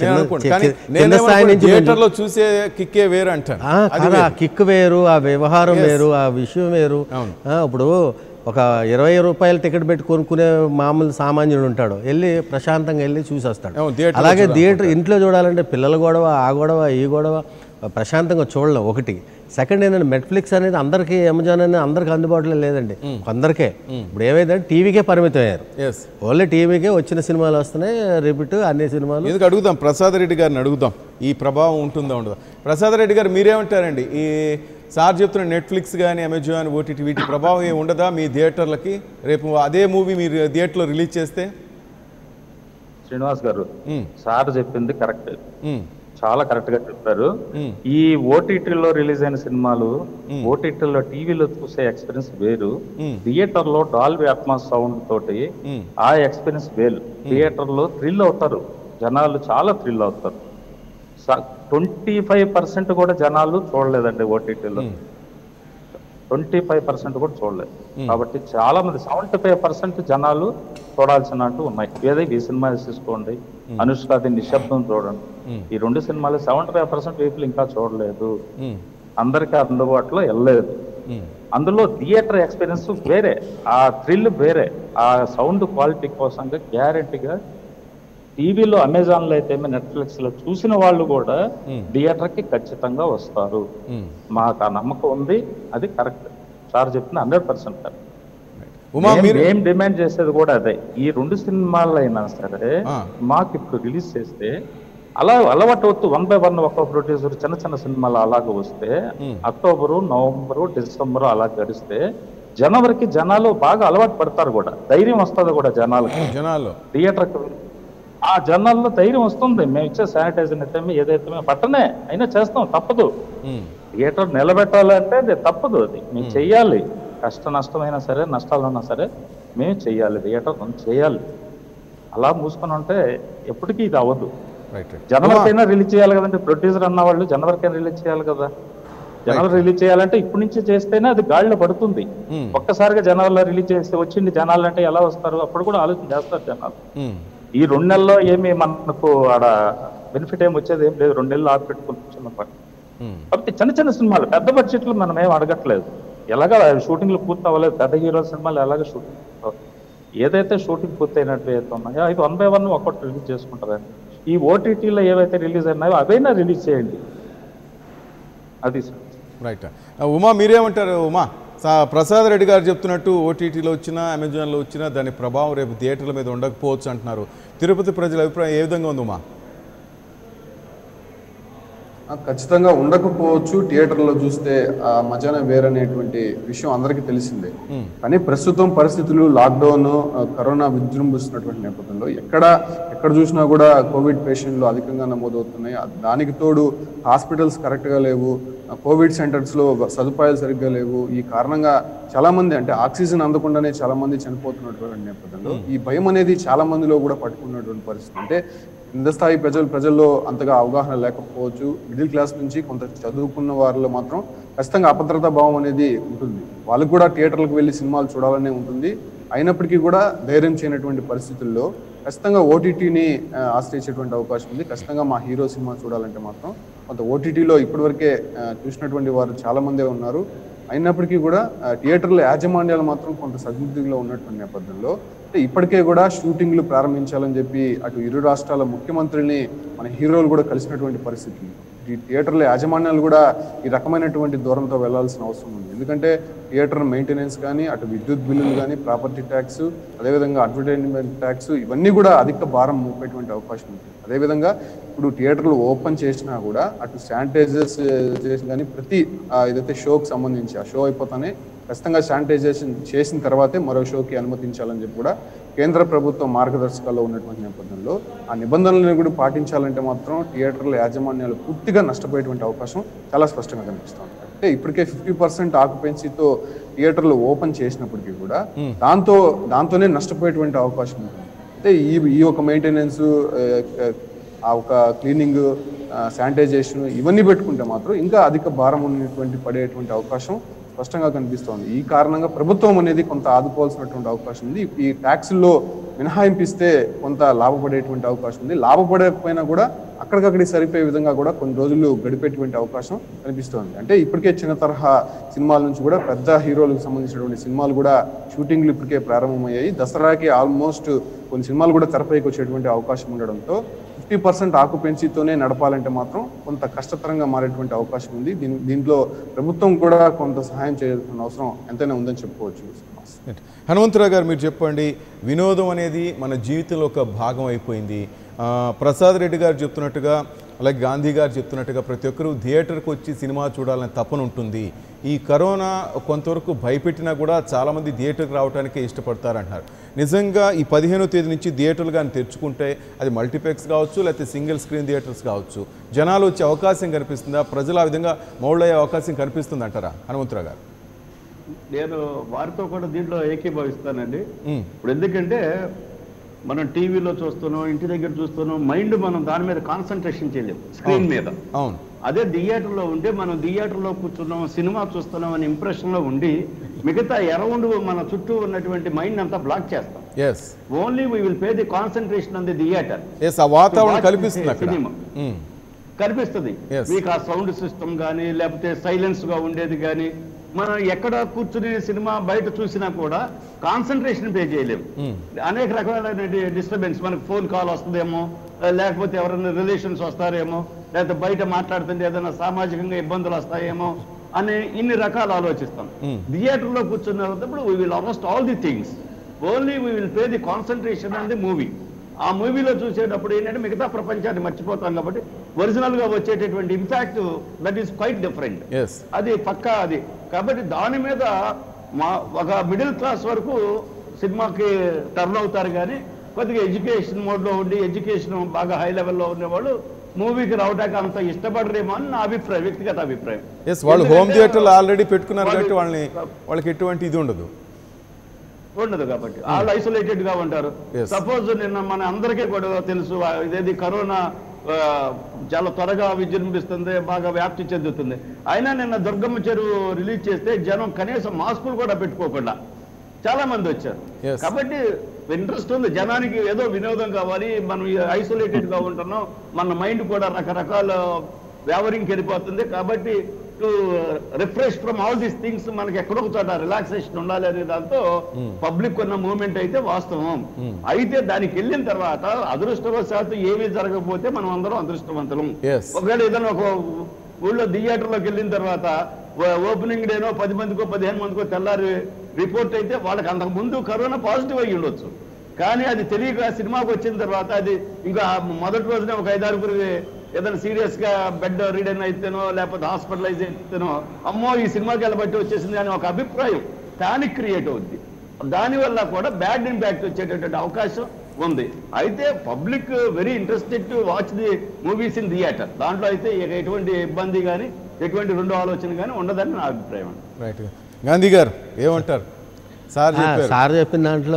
థియేటర్లో చూసే కిక్కే వేరు అంటారు. ఆ కిక్ వేరు, ఆ వ్యవహారం వేరు, ఆ విషయం వేరు. ఇప్పుడు ఒక ఇరవై రూపాయల టికెట్ పెట్టి కొనుక్కునే మామూలు సామాన్యుడు ఉంటాడు, వెళ్ళి ప్రశాంతంగా వెళ్ళి చూసి వస్తాడు. అలాగే థియేటర్ ఇంట్లో చూడాలంటే పిల్లల గొడవ, ఆ గొడవ, ఈ గొడవ, ప్రశాంతంగా చూడలేం. ఒకటి. సెకండ్ ఏంటంటే నెట్ఫ్లిక్స్ అనేది అందరికీ, అమెజాన్ అనేది అందరికీ అందుబాటులో లేదండి, కొందరికే. ఇప్పుడు ఏమైందంటే టీవీకే పరిమితం అయ్యారు, ఓన్లీ టీవీకే వచ్చిన సినిమాలు వస్తున్నాయి, రిపీట్ అన్ని సినిమాలు. ఎందుకు అడుగుదాం, ప్రసాద్ రెడ్డి గారిని అడుగుదాం, ఈ ప్రభావం ఉంటుందా ఉండదా? ప్రసాద్ రెడ్డి గారు మీరేమంటారండి? ఈ సార్ చెప్తున్న నెట్ఫ్లిక్స్ కానీ అమెజాన్ ఓటీటీ వీటి ప్రభావం ఏమి ఉండదా మీ థియేటర్లకి? రేపు అదే మూవీ మీరు థియేటర్లో రిలీజ్ చేస్తే? శ్రీనివాస్ గారు సార్ చెప్పింది కరెక్ట్, చాలా కరెక్ట్ గా చెప్పారు. ఈ ఓటీటీలో రిలీజ్ అయిన సినిమాలు ఓటీటీలో టీవీలో చూసే ఎక్స్పీరియన్స్ వేరు, థియేటర్ లో డాల్బీ అట్మాస్ సౌండ్ తోటి ఆ ఎక్స్పీరియన్స్ వేరు. థియేటర్ లో థ్రిల్ అవుతారు జనాలు, చాలా థ్రిల్ అవుతారు. ట్వంటీ ఫైవ్ పర్సెంట్ కూడా జనాలు చూడలేదండి ఓటీటీలో, ట్వంటీ ఫైవ్ పర్సెంట్ కూడా చూడలేదు. కాబట్టి చాలా మంది సెవెంటీ ఫైవ్ పర్సెంట్ జనాలు చూడాల్సినట్టు ఉన్నాయి. ఏదో ఈ సినిమా తీసుకోండి, అనుష్కది నిశ్శబ్దం చూడండి, ఈ రెండు సినిమాలు సెవెంటీ ఫైవ్ పర్సెంట్ పీపుల్ ఇంకా చూడలేదు, అందరికీ అందుబాటులో వెళ్ళలేదు. అందులో థియేటర్ ఎక్స్పీరియన్స్ వేరే, ఆ థ్రిల్ వేరే, ఆ సౌండ్ క్వాలిటీ కోసంగా గ్యారెంటీగా టీవీలో అమెజాన్లో అయితే నెట్ఫ్లిక్స్ లో చూసిన వాళ్ళు కూడా థియేటర్ కి ఖచ్చితంగా వస్తారు. మాకు ఆ నమ్మకం ఉంది, అది కరెక్ట్. సార్ చెప్పింది హండ్రెడ్ పర్సెంట్ కరెక్ట్. ఏం డిమాండ్ చేసేది కూడా అదే. ఈ రెండు సినిమాలు అయినా సరే మాకు ఇప్పుడు రిలీజ్ చేస్తే అలా అలవాటు అవుతూ వన్ బై వన్ ఒక్క ప్రొడ్యూసర్ చిన్న చిన్న సినిమాలు అలాగే వస్తే అక్టోబరు, నవంబరు, డిసెంబరు అలా గడిస్తే జనవరికి జనాలు బాగా అలవాటు పడతారు కూడా, ధైర్యం వస్తుంది కూడా జనాలకి. జనాలు థియేటర్కి ఆ జనాల్లో ధైర్యం వస్తుంది. మేము ఇచ్చే శానిటైజర్ అయితే ఏదైతే పట్టనే అయినా చేస్తాం, తప్పదు. థియేటర్ నిలబెట్టాలంటే అది తప్పదు, అది మేము చెయ్యాలి. కష్ట నష్టమైనా సరే, నష్టాలన్నా సరే మేము చెయ్యాలి, థియేటర్ చేయాలి. అలా మూసుకొని ఉంటే ఎప్పటికీ ఇది అవ్వదు. జనవరికైనా రిలీజ్ చేయాలి కదండి, ప్రొడ్యూసర్ అన్న వాళ్ళు జనవరికైనా రిలీజ్ చేయాలి కదా. జనవరి రిలీజ్ చేయాలంటే ఇప్పటి నుంచి చేస్తేనే అది గాడిలో పడుతుంది. ఒక్కసారిగా జనవరిలో రిలీజ్ చేస్తే వచ్చింది జనాలు అంటే ఎలా వస్తారు? అప్పుడు కూడా ఆలోచన చేస్తారు జనాలు. ఈ రెండు నెలల్లో ఏమి మనకు ఆడ బెనిఫిట్ ఏమి వచ్చేది ఏం లేదు, రెండు నెలలు ఆపి పెట్టుకుని కూర్చున్నాం. కాబట్టి చిన్న చిన్న సినిమాలు పెద్ద బడ్జెట్లు మనం ఏం అడగట్లేదు. ఎలాగా షూటింగ్లు పూర్తి అవ్వలేదు, పెద్ద హీరో సినిమాలు ఎలాగ షూటింగ్ ఏదైతే షూటింగ్ పూర్తయినట్టు అయితే ఉన్నాయో అవి వన్ బై వన్ ఒక్కటి రిలీజ్ చేసుకుంటారండి. ఈ ఓటీటీలో ఏవైతే రిలీజ్ అయినాయో అవైనా రిలీజ్ చేయండి. అది రైట్. ఉమా మీరేమంటారు? ఉమా, ప్రసాద్ రెడ్డి గారు చెప్తున్నట్టు ఓటీటీలో వచ్చినా అమెజాన్లో వచ్చినా దాని ప్రభావం రేపు థియేటర్ల మీద ఉండకపోవచ్చు అంటున్నారు. తిరుపతి ప్రజల అభిప్రాయం ఏ విధంగా ఉంది ఉమా? ఖచ్చితంగా ఉండకపోవచ్చు. థియేటర్లో చూస్తే ఆ మజానే వేరనేటువంటి విషయం అందరికీ తెలిసిందే. కానీ ప్రస్తుతం పరిస్థితులు, లాక్డౌన్, కరోనా విజృంభిస్తున్నటువంటి నేపథ్యంలో ఎక్కడ ఎక్కడ చూసినా కూడా కోవిడ్ పేషెంట్లు అధికంగా నమోదవుతున్నాయి. దానికి తోడు హాస్పిటల్స్ కరెక్ట్గా లేవు, కోవిడ్ సెంటర్స్లో సదుపాయాలు సరిగ్గా లేవు. ఈ కారణంగా చాలామంది అంటే ఆక్సిజన్ అందకుండానే చాలామంది చనిపోతున్నటువంటి నేపథ్యంలో ఈ భయం అనేది చాలా మందిలో కూడా పట్టుకున్నటువంటి పరిస్థితి. అంటే కింద స్థాయి ప్రజలు ప్రజల్లో అంతగా అవగాహన లేకపోవచ్చు. మిడిల్ క్లాస్ నుంచి కొంత చదువుకున్న వారిలో మాత్రం ఖచ్చితంగా అభద్రతా భావం అనేది ఉంటుంది. వాళ్ళకు కూడా థియేటర్లకు వెళ్ళి సినిమాలు చూడాలనే ఉంటుంది. అయినప్పటికీ కూడా ధైర్యం చేయనటువంటి పరిస్థితుల్లో ఖచ్చితంగా ఓటీటీని ఆశ్రయించేటువంటి అవకాశం ఉంది. ఖచ్చితంగా మా హీరో సినిమా చూడాలంటే మాత్రం కొంత ఓటీటీలో ఇప్పటివరకే చూసినటువంటి వారు చాలా మందే ఉన్నారు. అయినప్పటికీ కూడా థియేటర్ల యాజమాన్యాలు మాత్రం కొంత సగ్గుదిలో ఉన్నటువంటి నేపథ్యంలో అంటే ఇప్పటికే కూడా షూటింగ్లు ప్రారంభించాలని చెప్పి అటు ఇరు రాష్ట్రాల ముఖ్యమంత్రుల్ని మన హీరోలు కూడా కలిసినటువంటి పరిస్థితి. ఈ థియేటర్ల యాజమాన్యాలు కూడా ఈ రకమైనటువంటి దూరంతో వెళ్లాల్సిన అవసరం ఉంది. ఎందుకంటే థియేటర్ మెయింటెనెన్స్ కానీ, అటు విద్యుత్ బిల్లులు కానీ, ప్రాపర్టీ ట్యాక్స్, అదేవిధంగా అడ్వర్టైజ్మెంట్ ట్యాక్స్, ఇవన్నీ కూడా అధిక భారం మోపేటువంటి అవకాశం ఉంది. అదేవిధంగా ఇప్పుడు థియేటర్లు ఓపెన్ చేసినా కూడా అటు శానిటైజర్స్ చేసి కానీ ప్రతి ఏదైతే షోకి సంబంధించి ఆ షో అయిపోతానే ఖచ్చితంగా శానిటైజేషన్ చేసిన తర్వాతే మరో షోకి అనుమతించాలని చెప్పి కూడా కేంద్ర ప్రభుత్వం మార్గదర్శకాల్లో ఉన్నటువంటి నేపథ్యంలో ఆ నిబంధనలను కూడా పాటించాలంటే మాత్రం థియేటర్ల యాజమాన్యాలు పూర్తిగా నష్టపోయేటువంటి అవకాశం చాలా స్పష్టంగా కనిపిస్తుంది. అంటే ఇప్పటికే ఫిఫ్టీ పర్సెంట్ ఆక్యుపెన్సీతో థియేటర్లు ఓపెన్ చేసినప్పటికీ కూడా దాంతో దాంతోనే నష్టపోయేటువంటి అవకాశం ఉంటుంది. అంటే ఈ ఈ ఒక మెయింటెనెన్స్, ఆ ఒక క్లీనింగ్, శానిటైజేషన్ ఇవన్నీ పెట్టుకుంటే మాత్రం ఇంకా అధిక భారం ఉన్నటువంటి పడేటువంటి అవకాశం స్పష్టంగా కనిపిస్తోంది. ఈ కారణంగా ప్రభుత్వం అనేది కొంత ఆదుకోవాల్సినటువంటి అవకాశం ఉంది. ఈ ట్యాక్సుల్లో మినహాయింపిస్తే కొంత లాభపడేటువంటి అవకాశం ఉంది. లాభపడకపోయినా కూడా అక్కడికక్కడికి సరిపోయే విధంగా కూడా కొన్ని రోజులు గడిపేటువంటి అవకాశం కనిపిస్తోంది. అంటే ఇప్పటికే చిన్న తరహా సినిమాల నుంచి కూడా పెద్ద హీరోలకు సంబంధించినటువంటి సినిమాలు కూడా షూటింగ్లు ఇప్పటికే ప్రారంభమయ్యాయి. దసరాకి ఆల్మోస్ట్ కొన్ని సినిమాలు కూడా తెరపైకి వచ్చేటువంటి అవకాశం ఉండడంతో ఫిఫ్టీ పర్సెంట్ ఆక్యుపెన్సీతోనే నడపాలంటే మాత్రం కొంత కష్టతరంగా మారేటువంటి అవకాశం ఉంది. దీని దీంట్లో ప్రభుత్వం కూడా కొంత సహాయం చేయాల్సిన అవసరం ఎంతైనా ఉందని చెప్పుకోవచ్చు. హనుమంతరావు గారు, మీరు చెప్పండి, వినోదం అనేది మన జీవితంలో ఒక భాగం అయిపోయింది. ప్రసాద్ రెడ్డి గారు చెప్తున్నట్టుగా, అలాగే గాంధీ గారు చెప్తున్నట్టుగా ప్రతి ఒక్కరూ థియేటర్కి వచ్చి సినిమా చూడాలని తపన ఉంటుంది. ఈ కరోనా కొంతవరకు భయపెట్టినా కూడా చాలామంది థియేటర్కి రావడానికే ఇష్టపడతారంటున్నారు. నిజంగా ఈ పదిహేనో తేదీ నుంచి థియేటర్లు కానీ తెరుచుకుంటే అది మల్టీప్లెక్స్ కావచ్చు, లేకపోతే సింగిల్ స్క్రీన్ థియేటర్స్ కావచ్చు, జనాలు వచ్చే అవకాశం కనిపిస్తుందా? ప్రజలు ఆ విధంగా మౌళ్ళయ్యే అవకాశం కనిపిస్తుంది అంటారా హనుమంతరావు గారు? నేను వారితో కూడా దీంట్లో ఏకీభవిస్తానండి. ఇప్పుడు ఎందుకంటే మనం టీవీలో చూస్తున్నాం, ఇంటి దగ్గర చూస్తున్నాం, మైండ్ మనం దాని మీద కాన్సన్ట్రేషన్ చేయలేము, స్క్రీన్ మీద. అవును. అదే థియేటర్లో ఉంటే మనం థియేటర్లో కూర్చున్నాం, సినిమా చూస్తున్నాం అనే ఇంప్రెషన్లో ఉండి మిగతా అరౌండ్ మన చుట్టూ ఉన్నటువంటి మైండ్ అంతా బ్లాక్ చేస్తాం. Only we will pay the concentration on the theatre. వాతావరణం కల్పిస్తుంది, సినిమా కనిపిస్తుంది మీకు. ఆ సౌండ్ సిస్టమ్ కానీ, లేకపోతే సైలెన్స్ గా ఉండేది కానీ, మనం ఎక్కడ కూర్చుని సినిమా బయట చూసినా కూడా కాన్సన్ట్రేషన్ పే చేయలేము. అనేక రకాల డిస్టర్బెన్స్, మనకు ఫోన్ కాల్ వస్తుందేమో, లేకపోతే ఎవరైనా రిలేషన్స్ వస్తారేమో, లేకపోతే బయట మాట్లాడుతుంటే ఏదైనా సామాజికంగా ఇబ్బందులు వస్తాయేమో అని ఇన్ని రకాలు ఆలోచిస్తాం. థియేటర్ లో కూర్చున్నప్పుడు we will arrest all the things, only we will pay the concentration on the movie. ఆ మూవీలో చూసేటప్పుడు ఏంటంటే మిగతా ప్రపంచాన్ని మర్చిపోతాం కాబట్టి ఒరిజినల్ గా వచ్చేటటువంటి impact that is quite different. అది పక్కా అది. కాబట్టి దాని మీద మా ఒక మిడిల్ క్లాస్ వరకు సినిమాకి టర్న్ అవుతారు, కానీ కొద్దిగా ఎడ్యుకేషన్ మోడ్లో ఉండి ఎడ్యుకేషన్ బాగా హై లెవెల్లో ఉండేవాళ్ళు మూవీకి రావడానికి అంత ఇష్టపడరేమో అని నా అభిప్రాయం, వ్యక్తిగత అభిప్రాయం. వాళ్ళు హోమ్ థియేటర్లు ఆల్రెడీ పెట్టుకున్నారు కాబట్టి వాళ్ళని వాళ్ళకి ఎటువంటి ఇది ఉండదు ఉండదు కాబట్టి వాళ్ళు ఐసోలేటెడ్ గా ఉంటారు. సపోజ్ నిన్న మన అందరికీ కూడా తెలుసు, ఇదేది కరోనా చాలా త్వరగా విజృంభిస్తుంది, బాగా వ్యాప్తి చెందుతుంది. అయినా నిన్న దుర్గమ్మ చెరువు రిలీజ్ చేస్తే జనం కనీసం మాస్కులు కూడా పెట్టుకోకుండా చాలా మంది వచ్చారు. కాబట్టి ఇంట్రెస్ట్ ఉంది జనానికి, ఏదో వినోదం కావాలి, మనం ఐసోలేటెడ్ గా ఉంటున్నాం, మన మైండ్ కూడా రకరకాల వ్యావరింగ్కి వెళ్ళిపోతుంది. కాబట్టి to refresh from all these things మనకి ఎక్కడొక చోట రిలాక్సేషన్ ఉండాలి అనే దాంతో పబ్లిక్ ఉన్న మూవ్మెంట్ అయితే వాస్తవం. అయితే దానికి వెళ్ళిన తర్వాత అదృష్టవశాత్తు ఏమీ జరగకపోతే మనం అందరం అదృష్టవంతులం. ఒకవేళ ఏదైనా ఒక ఊళ్ళో థియేటర్లోకి వెళ్ళిన తర్వాత ఓపెనింగ్ డేనో పది మందికో పదిహేను మందికో తెల్లారి రిపోర్ట్ అయితే వాళ్ళకి అంతకు ముందు కరోనా పాజిటివ్ అయ్యి ఉండొచ్చు, కానీ అది తెలియక సినిమాకి వచ్చిన తర్వాత అది ఇంకా మొదటి రోజునే ఒక ఐదారుగురు ఏదైనా సీరియస్ గా బెడ్ రీడన్ అయితేనో లేకపోతే హాస్పిటలైజ్ అయితేనో అమ్మో ఈ సినిమాకి వెళ్ళబట్టి వచ్చేసింది అని ఒక అభిప్రాయం ప్యానిక్ క్రియేట్ అవుద్ది. దానివల్ల కూడా బ్యాడ్ ఇంపాక్ట్ వచ్చేటటువంటి అవకాశం ఉంది. అయితే public very interested to watch the movies in theatre. దాంట్లో అయితే ఎటువంటి ఇబ్బంది కానీ ఎటువంటి రెండో ఆలోచన కానీ ఉండదని నా అభిప్రాయం. రైట్. గాంధీ గారు ఏమంటారు? సార్ సార్ చెప్పిన దాంట్లో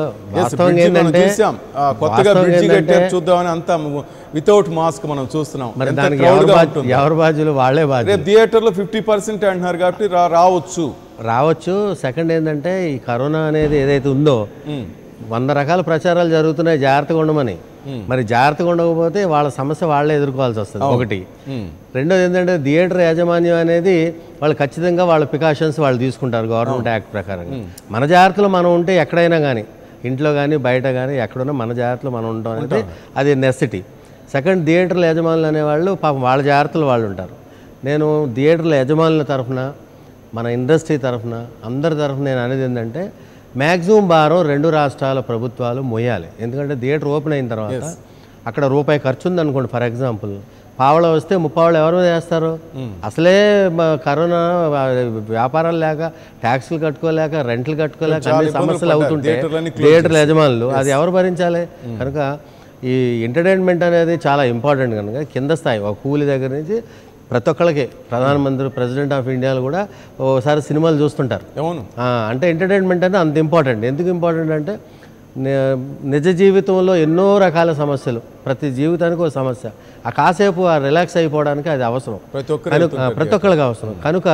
కొత్తగా బ్రిడ్జి కట్టారు చూద్దామని అంతా వితౌట్ మాస్క్ మనం చూస్తున్నాం. ఎవరు బాధ్యులు వాళ్ళే బాధ్యులు. థియేటర్లో ఫిఫ్టీ పర్సెంట్ అంటున్నారు కాబట్టి రావచ్చు రావచ్చు సెకండ్ ఏంటంటే ఈ కరోనా అనేది ఏదైతే ఉందో వంద రకాల ప్రచారాలు జరుగుతున్నాయి, జాగ్రత్తగా ఉండమని. మరి జాగ్రత్తగా ఉండకపోతే వాళ్ళ సమస్య వాళ్ళే ఎదుర్కోవాల్సి వస్తుంది ఒకటి. రెండోది ఏంటంటే థియేటర్ యాజమాన్యం అనేది వాళ్ళు ఖచ్చితంగా వాళ్ళ ప్రికాషన్స్ వాళ్ళు తీసుకుంటారు గవర్నమెంట్ యాక్ట్ ప్రకారంగా. మన జాగ్రత్తలో మనం ఉంటే ఎక్కడైనా కానీ, ఇంట్లో కానీ బయట కానీ ఎక్కడున్నా మన జాగ్రత్తలో మనం ఉంటాం అంటే అది నెసెసిటీ. సెకండ్, థియేటర్ల యజమానులు అనేవాళ్ళు పాపం వాళ్ళ జాగ్రత్తలు వాళ్ళు ఉంటారు. నేను థియేటర్ల యజమానుల తరఫున, మన ఇండస్ట్రీ తరఫున, అందరి తరఫున నేను అనేది ఏంటంటే మ్యాక్సిమం భారం రెండు రాష్ట్రాల ప్రభుత్వాలు మోయాలి. ఎందుకంటే థియేటర్ ఓపెన్ అయిన తర్వాత అక్కడ రూపాయి ఖర్చు ఉందనుకోండి, ఫర్ ఎగ్జాంపుల్ పావళ వస్తే ముప్పావళ ఎవరు చేస్తారు? అసలే కరోనా వ్యాపారాలు లేక, ట్యాక్సులు కట్టుకోలేక, రెంట్లు కట్టుకోలేక అన్ని సమస్యలు అవుతుంటే థియేటర్ల యజమానులు అది ఎవరు భరించాలి? కనుక ఈ ఎంటర్టైన్మెంట్ అనేది చాలా ఇంపార్టెంట్. కనుక కింద స్థాయి ఒక కూలి దగ్గర నుంచి ప్రతి ఒక్కళ్ళకి ప్రధానమంత్రి, ప్రెసిడెంట్ ఆఫ్ ఇండియాలు కూడా ఓసారి సినిమాలు చూస్తుంటారు. అంటే ఎంటర్టైన్మెంట్ అనేది అంత ఇంపార్టెంట్. ఎందుకు ఇంపార్టెంట్ అంటే నిజ జీవితంలో ఎన్నో రకాల సమస్యలు, ప్రతి జీవితానికి ఒక సమస్య, ఆ కాసేపు ఆ రిలాక్స్ అయిపోవడానికి అది అవసరం, ప్రతి ఒక్కరికి అవసరం. కనుక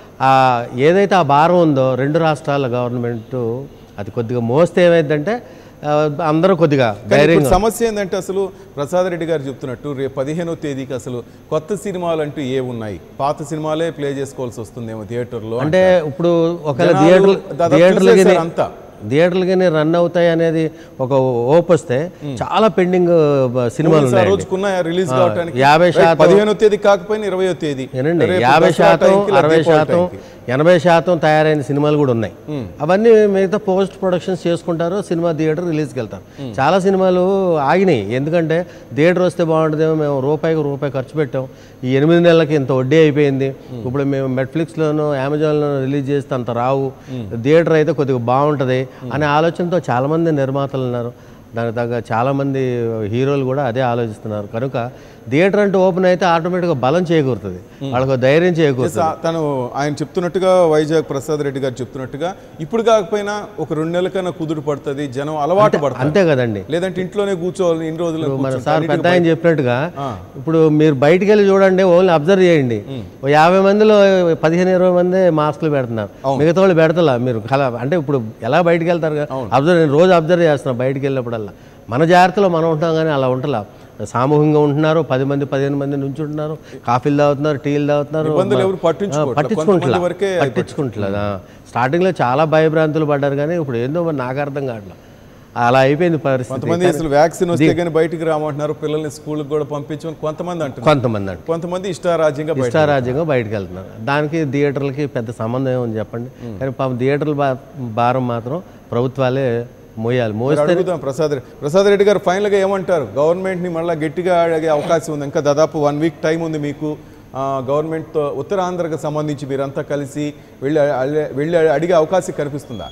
ఏదైతే ఆ భారం ఉందో రెండు రాష్ట్రాల గవర్నమెంట్ అది కొద్దిగా మోస్తే ఏమైందంటే అందరూ కొద్దిగా ధైర్యంగా. సమస్య ఏంటంటే అసలు ప్రసాద్ రెడ్డి గారు చెప్తున్నట్టు రేపు పదిహేనో తేదీకి అసలు కొత్త సినిమాలు అంటూ ఏ ఉన్నాయి? పాత సినిమాలే ప్లే చేసుకోవాల్సి వస్తుందేమో థియేటర్లో. అంటే ఇప్పుడు ఒకవేళ థియేటర్ థియేటర్లు అంతా థియేటర్లు కానీ రన్ అవుతాయి అనేది ఒక ఓప్ వస్తే చాలా పెండింగ్ సినిమాలు ఉన్నాయి. యాభై శాతం పదిహేనో తేదీ కాకపోయినా ఇరవయో తేదీ యాభై శాతం అరవై శాతం ఎనభై శాతం తయారైన సినిమాలు కూడా ఉన్నాయి. అవన్నీ మిగతా పోస్ట్ ప్రొడక్షన్స్ చేసుకుంటారు, సినిమా థియేటర్ రిలీజ్కి వెళ్తారు. చాలా సినిమాలు ఆగినాయి. ఎందుకంటే థియేటర్ వస్తే బాగుంటుందేమో, మేము రూపాయికి రూపాయి ఖర్చు పెట్టాం, ఈ ఎనిమిది నెలలకి ఇంత వడ్డీ అయిపోయింది, ఇప్పుడు మేము నెట్ఫ్లిక్స్లోనూ అమెజాన్లోనూ రిలీజ్ చేస్తే అంత రావు, థియేటర్ అయితే కొద్దిగా బాగుంటుంది అనే ఆలోచనతో చాలామంది నిర్మాతలు ఉన్నారు. దానికి తగ్గ చాలామంది హీరోలు కూడా అదే ఆలోచిస్తున్నారు. కనుక థియేటర్ అంటే ఓపెన్ అయితే ఆటోమేటిక్గా బలం చేకూరుతుంది, వాళ్ళకు ధైర్యం చేకూరుతుంది. తను ఆయన చెప్తున్నట్టుగా, వైజాగ్ ప్రసాద్ రెడ్డి గారు చెప్తున్నట్టుగా ఇప్పుడు కాకపోయినా ఒక రెండు నెలల కన్నా కుదురు పడుతుంది, జనం అలవాటు పడుతుంది. అంతే కదండి, లేదంటే ఇంట్లోనే కూర్చోవాలి ఇన్ని రోజులు. మన సార్ పెద్ద ఆయన చెప్పినట్టుగా ఇప్పుడు మీరు బయటికి వెళ్ళి చూడండి, ఓన్లీ అబ్జర్వ్ చేయండి, యాభై మందిలో పదిహేను ఇరవై మంది మాస్కులు పెడుతున్నారు, మిగతా వాళ్ళు పెడతలా. మీరు కల అంటే ఇప్పుడు ఎలా బయటికి వెళ్తారు కదా, అబ్జర్వ్ నేను రోజు అబ్జర్వ్ చేస్తున్నాను బయటికి వెళ్ళినప్పుడల్లా. మన జాగ్రత్తలో మనం ఉంటాం కానీ అలా ఉంటలా. సామూహికంగా ఉంటున్నారు, పది మంది పదిహేను మంది నుంచి ఉంటున్నారు, కాఫీలు తాగుతున్నారు, టీలు తాగుతున్నారు, పట్టించుకుంటున్నా పట్టించుకుంటలేదు స్టార్టింగ్లో చాలా భయభ్రాంతులు పడ్డారు, కానీ ఇప్పుడు ఏందో మరి నాకు అర్థం కావట్లేదు, అలా అయిపోయింది పరిస్థితి. కొంతమంది అసలు వ్యాక్సిన్ వస్తే కానీ బయటికి రామంటున్నారు, పిల్లల్ని స్కూల్కి కూడా పంపించమని కొంతమంది అంటారు, కొంతమంది అంటారు, కొంతమంది ఇష్టారాజ్యంగా ఇష్టారాజ్యంగా బయటకు వెళ్తున్నారు. దానికి థియేటర్లకి పెద్ద సంబంధం ఏమని చెప్పండి, కానీ పాపం థియేటర్ల భారం మాత్రం ప్రభుత్వాలే మోయాలి. మోస్తే ప్రసాద్ ప్రసాద్ రెడ్డి గారు ఫైనల్గా ఏమంటారు? గవర్నమెంట్ని మళ్ళీ గట్టిగా అడిగే అవకాశం ఉంది, ఇంకా దాదాపు వన్ వీక్ టైం ఉంది మీకు. గవర్నమెంట్తో ఉత్తరాంధ్రకు సంబంధించి మీరంతా కలిసి వెళ్ళి వెళ్ళి అడిగే అవకాశం కనిపిస్తుందా?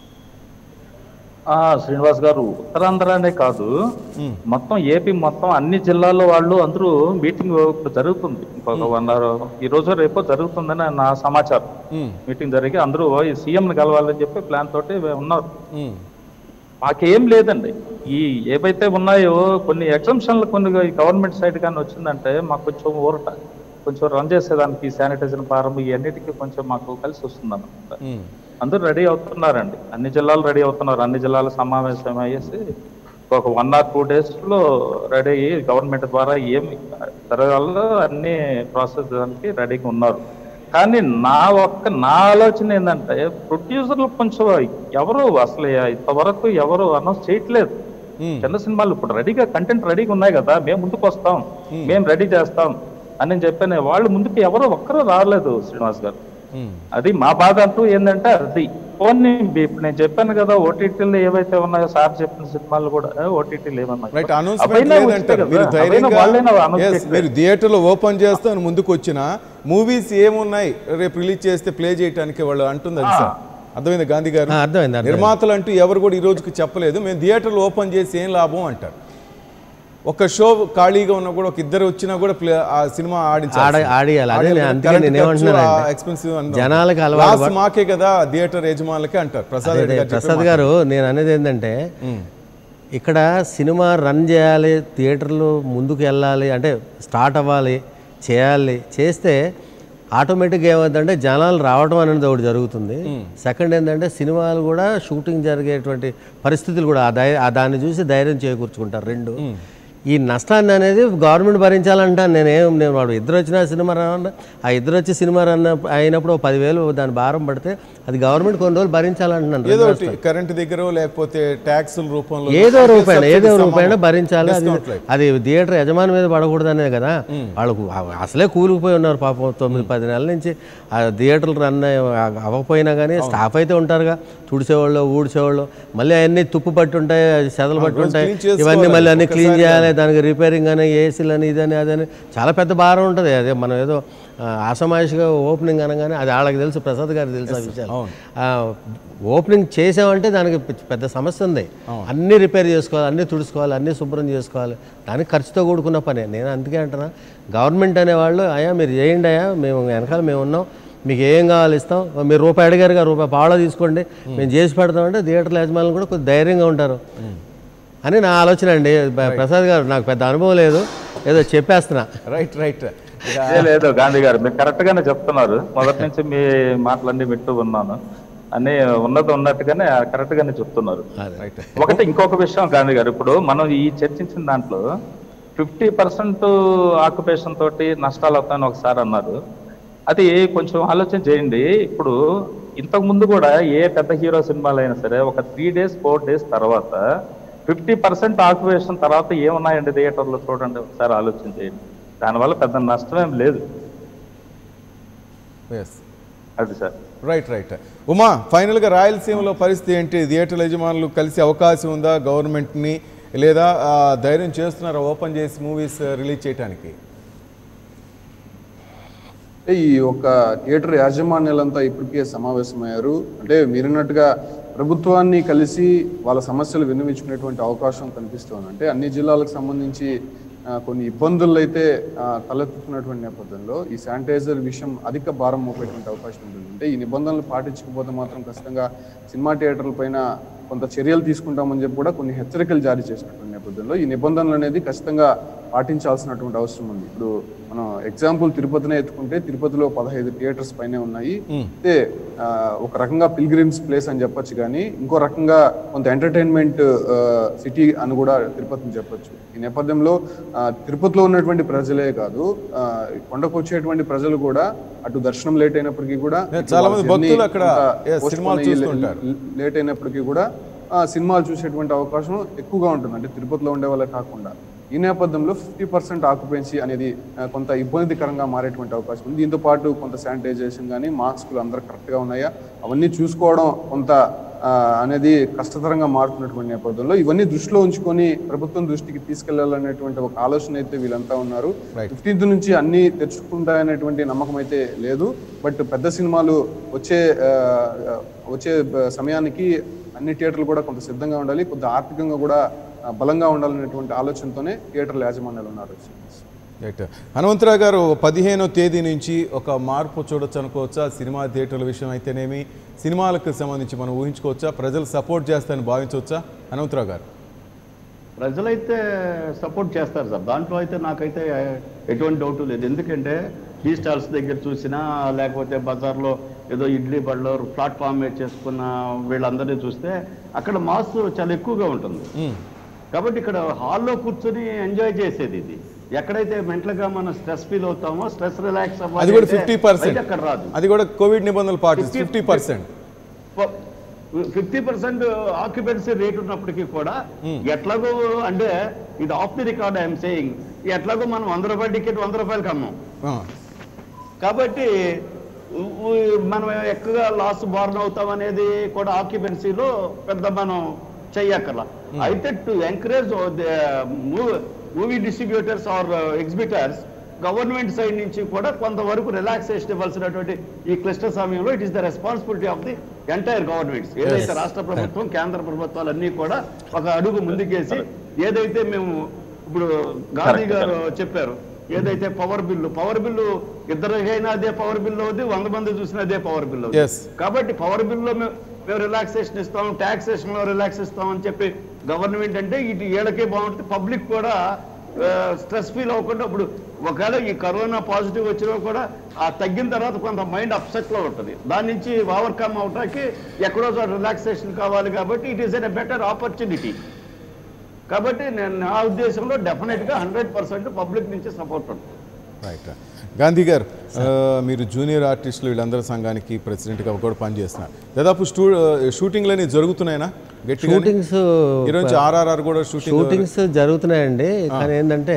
శ్రీనివాస్ గారు, ఉత్తరాంధ్రనే కాదు, మొత్తం ఏపీ మొత్తం అన్ని జిల్లాల్లో వాళ్ళు అందరూ మీటింగ్ ఇప్పుడు జరుగుతుంది, ఇంకొక వన్ అవర్ ఈ రోజు రేపో జరుగుతుందని నా సమాచారం. మీటింగ్ జరిగి అందరూ సీఎంని కలవాలని చెప్పి ప్లాన్ తోటి ఉన్నారు. మాకేం లేదండి, ఈ ఏవైతే ఉన్నాయో కొన్ని ఎగ్జంప్షన్లు కొన్ని గవర్నమెంట్ సైడ్ కానీ వచ్చిందంటే మాకు కొంచెం ఊరట, కొంచెం రన్ చేసేదానికి శానిటైజర్ ఫారం ఇవన్నిటికీ కొంచెం మాకు కలిసి వస్తుంది అన్నమాట. అందరూ రెడీ అవుతున్నారండి, అన్ని జిల్లాలు రెడీ అవుతున్నారు. అన్ని జిల్లాల సమావేశం అయ్యేసి ఒక వన్ ఆర్ టూ డేస్ లో రెడీ అయ్యి గవర్నమెంట్ ద్వారా ఏమి జరగాలో అన్ని ప్రాసెస్ దానికి రెడీగా ఉన్నారు. కానీ నా ఒక్క నా ఆలోచన ఏంటంటే ప్రొడ్యూసర్లు కొంచెం ఎవరు అసలు ఇంతవరకు ఎవరు అనౌన్స్ చేయట్లేదు. చిన్న సినిమాలు ఇప్పుడు రెడీగా కంటెంట్ రెడీగా ఉన్నాయి కదా, మేము ముందుకు వస్తాం, మేము రెడీ చేస్తాం అని చెప్పిన వాళ్ళు ముందుకు ఎవరు ఒక్కరూ రాలేదు శ్రీనివాస్ గారు. అది మా బాధ అంటూ ఏంటంటే అది ఫోన్ ఇప్పుడు నేను చెప్పాను కదా, ఓటీటీలు ఏవైతే ఉన్నాయో సార్ చెప్పిన సినిమాలు కూడా ఓటీటీలు ఏమన్నా థియేటర్లో ఓపెన్ చేస్తాం ముందుకు వచ్చిన మూవీస్ ఏమున్నాయి రేపు రిలీజ్ చేస్తే ప్లే చేయడానికి వాళ్ళు అంటుంది. అది సార్ అర్థమైంది గాంధీ గారు, నిర్మాతలు అంటూ ఎవరు కూడా ఈ రోజుకి చెప్పలేదు మేము థియేటర్లు ఓపెన్ చేసి ఏం లాభం అంటారు. ఒక షో ఖాళీగా ఉన్నా కూడా ఒక ఇద్దరు వచ్చినా కూడా ఆ సినిమా జనాలకు మాకే కదా థియేటర్ యజమానులకే అంటారు. ప్రసాద్ ప్రసాద్ గారు నేను అనేది ఏంటంటే ఇక్కడ సినిమా రన్ చేయాలి, థియేటర్లు ముందుకు వెళ్ళాలి అంటే స్టార్ట్ అవ్వాలి, చేయాలి, చేస్తే ఆటోమేటిక్గా ఏమవుతుందంటే జనాలు రావడం అనేది ఒకటి జరుగుతుంది. సెకండ్ ఏంటంటే సినిమాలు కూడా షూటింగ్ జరిగేటువంటి పరిస్థితులు కూడా ఆ ధై దాన్ని చూసి ధైర్యం చేకూర్చుకుంటారు. రెండు ఈ నష్టాన్ని అనేది గవర్నమెంట్ భరించాలంటాను నేనేం నేను వాడు ఇద్దరు వచ్చిన సినిమా రన్ ఆ ఇద్దరు వచ్చి సినిమా రన్ అయినప్పుడు పదివేలు దాని భారం పడితే అది గవర్నమెంట్ కొన్ని రోజులు భరించాలంటున్నాను. ఏదో కరెంట్ దగ్గర లేకపోతే ట్యాక్సుల రూపంలో ఏదో రూపాయన ఏదో రూపాయన భరించాలి. అది అది థియేటర్ యజమాని మీద పడకూడదనే కదా. వాళ్ళకు అసలే కూలిపోయి ఉన్నారు పాపం. తొమ్మిది పది నెలల నుంచి ఆ థియేటర్లు రన్ అవ్వకపోయినా కానీ స్టాఫ్ అయితే ఉంటారుగా, తుడిచేవాళ్ళు ఊడ్చేవాళ్ళు, మళ్ళీ అవన్నీ తుప్పు పట్టి ఉంటాయి, చెదలు పట్టి ఉంటాయి, ఇవన్నీ మళ్ళీ అన్ని క్లీన్ చేయాలి, దానికి రిపేరింగ్ అని ఏసీలు అని ఇదని అదని చాలా పెద్ద భారం ఉంటుంది. అదే మనం ఏదో ఆసమాయిషిగా ఓపెనింగ్ అనగానే అది వాళ్ళకి తెలుసు, ప్రసాద్ గారికి తెలుసు ఆ విషయాలు. ఓపెనింగ్ చేసామంటే దానికి పెద్ద సమస్య ఉంది. అన్నీ రిపేర్ చేసుకోవాలి, అన్నీ తుడుచుకోవాలి, అన్నీ శుభ్రం చేసుకోవాలి, దానికి ఖర్చుతో కూడుకున్న పని. నేను అందుకే అంటున్నా, గవర్నమెంట్ అనేవాళ్ళు అయ్యా మీరు చేయండి, అయ్యా మేము వెనకాల మేము ఉన్నాం, మీకు ఏం కావాలి ఇస్తాం, మీరు రూపాయి అడిగారుగా రూపాయి పావలా తీసుకోండి మేము చేసి పెడతామంటే థియేటర్ల యజమానులు కూడా కొద్దిగా ధైర్యంగా ఉంటారు అని నా ఆలోచన అండి. ప్రసాద్ గారు నాకు పెద్ద అనుభవం లేదు, ఏదో చెప్పేస్తున్నా. రైట్ రైట్ లేదు గాంధీ గారు, మీరు కరెక్ట్ గానే చెప్తున్నారు. మొదటి నుంచి మీ మాటలన్నీ వింటూ ఉన్నాను, అన్ని ఉన్నది ఉన్నట్టుగానే కరెక్ట్ గానే చెప్తున్నారు. ఒకటి ఇంకొక విషయం గాంధీ గారు, ఇప్పుడు మనం ఈ చర్చించిన దాంట్లో ఫిఫ్టీ పర్సెంట్ ఆక్యుపేషన్ తోటి నష్టాలు అవుతాయని ఒకసారి అన్నారు. అది కొంచెం ఆలోచన చేయండి. ఇప్పుడు ఇంతకు ముందు కూడా ఏ పెద్ద హీరో సినిమాలు అయినా సరే ఒక త్రీ డేస్ ఫోర్ డేస్ తర్వాత ఫిఫ్టీ పర్సెంట్ ఆక్యుపేషన్ తర్వాత ఏమున్నాయండి థియేటర్లో చూడండి, ఒకసారి ఆలోచన చేయండి. దానివల్ల పెద్ద నష్టం ఏం లేదు. అది సార్. రైట్ రైట్ ఉమా, ఫైనల్గా రాయలసీమలో పరిస్థితి ఏంటి? థియేటర్ల యజమానులు కలిసి అవకాశం ఉందా గవర్నమెంట్ని, లేదా ధైర్యం చేస్తున్నారా ఓపెన్ చేసి మూవీస్ రిలీజ్ చేయడానికి? ఈ ఒక థియేటర్ యాజమాన్యాలంతా ఇప్పటికే సమావేశమయ్యారు. అంటే మీరన్నట్టుగా ప్రభుత్వాన్ని కలిసి వాళ్ళ సమస్యలు విన్నవించుకునేటువంటి అవకాశం కనిపిస్తుంది. అంటే అన్ని జిల్లాలకు సంబంధించి కొన్ని ఇబ్బందులు అయితే తలెత్తుతున్నటువంటి నేపథ్యంలో ఈ శానిటైజర్ విషయం అధిక భారం మోపేటువంటి అవకాశం ఉంటుంది. అంటే ఈ నిబంధనలు పాటించకపోతే మాత్రం ఖచ్చితంగా సినిమా థియేటర్ల పైన కొంత చర్యలు తీసుకుంటామని చెప్పి కూడా కొన్ని హెచ్చరికలు జారీ చేసినటువంటి నేపథ్యంలో ఈ నిబంధనలు అనేది ఖచ్చితంగా పాటించాల్సినటువంటి అవసరం ఉంది. ఇప్పుడు మనం ఎగ్జాంపుల్ తిరుపతినే ఎత్తుకుంటే తిరుపతిలో పదహైదు థియేటర్స్ పైనే ఉన్నాయి. అయితే ఒక రకంగా పిల్గ్రిమ్స్ ప్లేస్ అని చెప్పొచ్చు, కానీ ఇంకో రకంగా కొంత ఎంటర్టైన్మెంట్ సిటీ అని కూడా తిరుపతిని చెప్పొచ్చు. ఈ నేపథ్యంలో తిరుపతిలో ఉన్నటువంటి ప్రజలే కాదు, కొండకు వచ్చేటువంటి ప్రజలు కూడా అటు దర్శనం లేట్ అయినప్పటికీ కూడా చాలా మంది భక్తులు అక్కడ లేట్ అయినప్పటికీ కూడా సినిమాలు చూసేటువంటి అవకాశం ఎక్కువగా ఉంటుంది. అంటే తిరుపతిలో ఉండే వాళ్ళే కాకుండా ఈ నేపథ్యంలో ఫిఫ్టీ పర్సెంట్ ఆక్యుపెన్సీ అనేది కొంత ఇబ్బందికరంగా మారేటువంటి అవకాశం ఉంది. దీంతో పాటు కొంత శానిటైజేషన్ కానీ మాస్కులు అందరూ కరెక్ట్గా ఉన్నాయా అవన్నీ చూసుకోవడం కొంత అనేది కష్టతరంగా మారుతున్నటువంటి నేపథ్యంలో ఇవన్నీ దృష్టిలో ఉంచుకొని ప్రభుత్వం దృష్టికి తీసుకెళ్లాలనేటువంటి ఒక ఆలోచన అయితే వీళ్ళంతా ఉన్నారు. ఫిఫ్టీన్త్ నుంచి అన్ని తెచ్చుకుంటాయనేటువంటి నమ్మకం అయితే లేదు. బట్ పెద్ద సినిమాలు వచ్చే వచ్చే సమయానికి అన్ని థియేటర్లు కూడా కొంత సిద్ధంగా ఉండాలి, కొంత ఆర్థికంగా కూడా బలంగా ఉండాలనేటువంటి ఆలోచనతోనే థియేటర్ల యాజమాన్యాలు ఉన్నారు. రైట్ హనుమంతరావు గారు, పదిహేనో తేదీ నుంచి ఒక మార్పు చూడొచ్చు అనుకోవచ్చా? సినిమా థియేటర్ల విషయం అయితేనేమి, సినిమాలకు సంబంధించి మనం ఊహించుకోవచ్చా? ప్రజలు సపోర్ట్ చేస్తారని భావించవచ్చా? హనుమంతరావు గారు, ప్రజలైతే సపోర్ట్ చేస్తారు సార్, దాంట్లో అయితే నాకైతే ఎటువంటి డౌట్ లేదు. ఎందుకంటే టీ స్టాల్స్ దగ్గర చూసినా లేకపోతే బజార్లో ఏదో ఇడ్లీ బళ్ళలో ప్లాట్ఫామ్ చేసుకున్న వీళ్ళందరినీ చూస్తే అక్కడ మాస్ చాలా ఎక్కువగా ఉంటుంది. కాబట్టి ఇక్కడ హాల్లో కూర్చొని ఎంజాయ్ చేసేది ఇది. ఎక్కడైతే మెంటల్గా మనం స్ట్రెస్ ఫీల్ అవుతామో స్ట్రెస్ రిలాక్స్ అవ్వాలి ఫిఫ్టీ పర్సెంట్ అక్కడ రాదు. అది కూడా కోవిడ్ నిబంధనలు పాటించి fifty percent fifty percent occupancy rate ఉన్నప్పటికీ కూడా ఎట్లాగో అంటే ఇది off the record I'm saying, ఎట్లాగో మనం వంద రూపాయల టికెట్ వంద రూపాయలకి అమ్మాం. కాబట్టి మనం ఎక్కువగా లాస్ బార్న్ అవుతాం అనేది కూడా ఆక్యుపెన్సీలో పెద్ద మనం చెయ్యక్కర్లా. అయితే to encourage movie distributors or exhibitors government side నుంచి కూడా కొంతవరకు రిలాక్సేషన్ ఇవ్వాల్సినటువంటి ఈ క్లిష్ట సమయంలో it is the responsibility of the entire governments. ఏదైతే రాష్ట్ర ప్రభుత్వం కేంద్ర ప్రభుత్వాలన్నీ కూడా ఒక అడుగు ముందుకేసి ఏదైతే మేము ఇప్పుడు గాంధీ గారు చెప్పారు, ఏదైతే పవర్ బిల్లు పవర్ బిల్లు ఇద్దరికైనా అదే పవర్ బిల్లు అవుతుంది, వంద మంది చూసినా అదే పవర్ బిల్లు అవుతుంది. కాబట్టి పవర్ బిల్లో మేము రిలాక్సేషన్ ఇస్తాం, ట్యాక్సేషన్ లో రిలాక్స్ ఇస్తాం అని చెప్పి గవర్నమెంట్ అంటే ఇటు ఏళ్ళకే బాగుంటుంది, పబ్లిక్ కూడా స్ట్రెస్ ఫీల్ అవ్వకుండా. ఇప్పుడు ఒకవేళ ఈ కరోనా పాజిటివ్ వచ్చినా కూడా ఆ తగ్గిన తర్వాత కొంత మైండ్ అప్సెట్ లో ఉంటుంది, దాని నుంచి ఓవర్కమ్ అవటానికి ఎక్కడో రిలాక్సేషన్ కావాలి. కాబట్టి it is a better opportunity. కాబట్టి నేను నా ఉద్దేశంలో డెఫినెట్గా హండ్రెడ్ పర్సెంట్ పబ్లిక్ నుంచి సపోర్ట్ ఉంటుంది. రైట్. గాంధీ గారు, మీరు జూనియర్ ఆర్టిస్టులు వీళ్ళందరి సంఘానికి ప్రెసిడెంట్గా కూడా పనిచేస్తున్నారు. దాదాపు స్టూ షూటింగ్లని జరుగుతున్నాయినా? షూటింగ్స్ ఈరోజు ఆర్ఆర్ఆర్ కూడా షూటింగ్ షూటింగ్స్ జరుగుతున్నాయండి. కానీ ఏంటంటే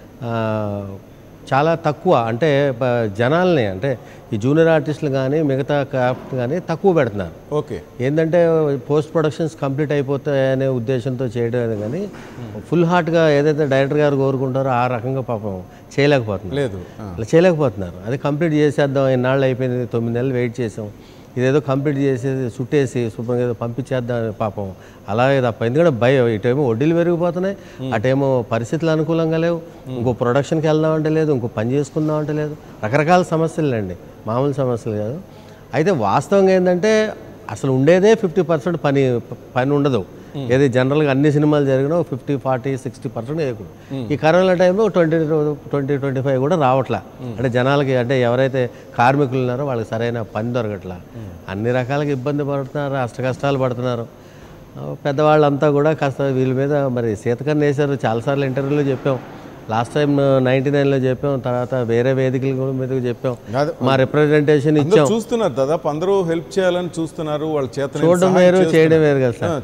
చాలా తక్కువ, అంటే జనాల్ని, అంటే ఈ జూనియర్ ఆర్టిస్టులు కానీ మిగతా క్రాఫ్ట్ కానీ తక్కువ పెడుతున్నారు. ఓకే. ఏంటంటే పోస్ట్ ప్రొడక్షన్స్ కంప్లీట్ అయిపోతాయనే ఉద్దేశంతో చేయడం కానీ ఫుల్ హార్ట్గా ఏదైతే డైరెక్టర్ గారు కోరుకుంటారో ఆ రకంగా పాపం చేయలేకపోతున్నారు. లేదు, అలా చేయలేకపోతున్నారు. అది కంప్లీట్ చేసేద్దాం, ఎన్నాళ్ళు అయిపోయింది, తొమ్మిది నెలలు వెయిట్ చేసాం, ఇదేదో కంప్లీట్ చేసేది చుట్టేసి శుభ్రంగా ఏదో పంపించేద్దాం పాపం, అలాగే తప్ప. ఎందుకంటే భయం, ఇటేమో వడ్డీలు పెరిగిపోతున్నాయి, అటేమో పరిస్థితులు అనుకూలంగా లేవు, ఇంకో ప్రొడక్షన్కి వెళ్దామంటే లేదు, ఇంకో పని చేసుకుందామంటే లేదు, రకరకాల సమస్యలు అండి, మామూలు సమస్యలు కాదు. అయితే వాస్తవంగా ఏంటంటే అసలు ఉండేదే ఫిఫ్టీ పర్సెంట్ పని పని ఉండదు. ఏది జనరల్గా అన్ని సినిమాలు జరిగినా ఫిఫ్టీ ఫార్టీ సిక్స్టీ పర్సెంట్ వేయకూడదు. ఈ కరోనా టైంలో ట్వంటీ ట్వంటీ ట్వంటీ ఫైవ్ కూడా రావట్లా. అంటే జనాలకి, అంటే ఎవరైతే కార్మికులు ఉన్నారో వాళ్ళకి సరైన పని దొరకట్లా, అన్ని రకాలుగా ఇబ్బంది పడుతున్నారు, అష్ట కష్టాలు పడుతున్నారు. పెద్దవాళ్ళంతా కూడా కాస్త వీళ్ళ మీద మరి సీతకన్ను వేశారు. చాలాసార్లు ఇంటర్వ్యూలో చెప్పాం, లాస్ట్ టైం నైన్టీ నైన్లో చెప్పాం, తర్వాత వేరే వేదికల మీద చెప్పాం, మా రిప్రజెంటేషన్ ఇచ్చాం. చూస్తున్నారు, దాదాపు అందరూ హెల్ప్ చేయాలని చూస్తున్నారు. వాళ్ళ చేత చూడడం వేరు, చేయడం వేరు కదా సార్.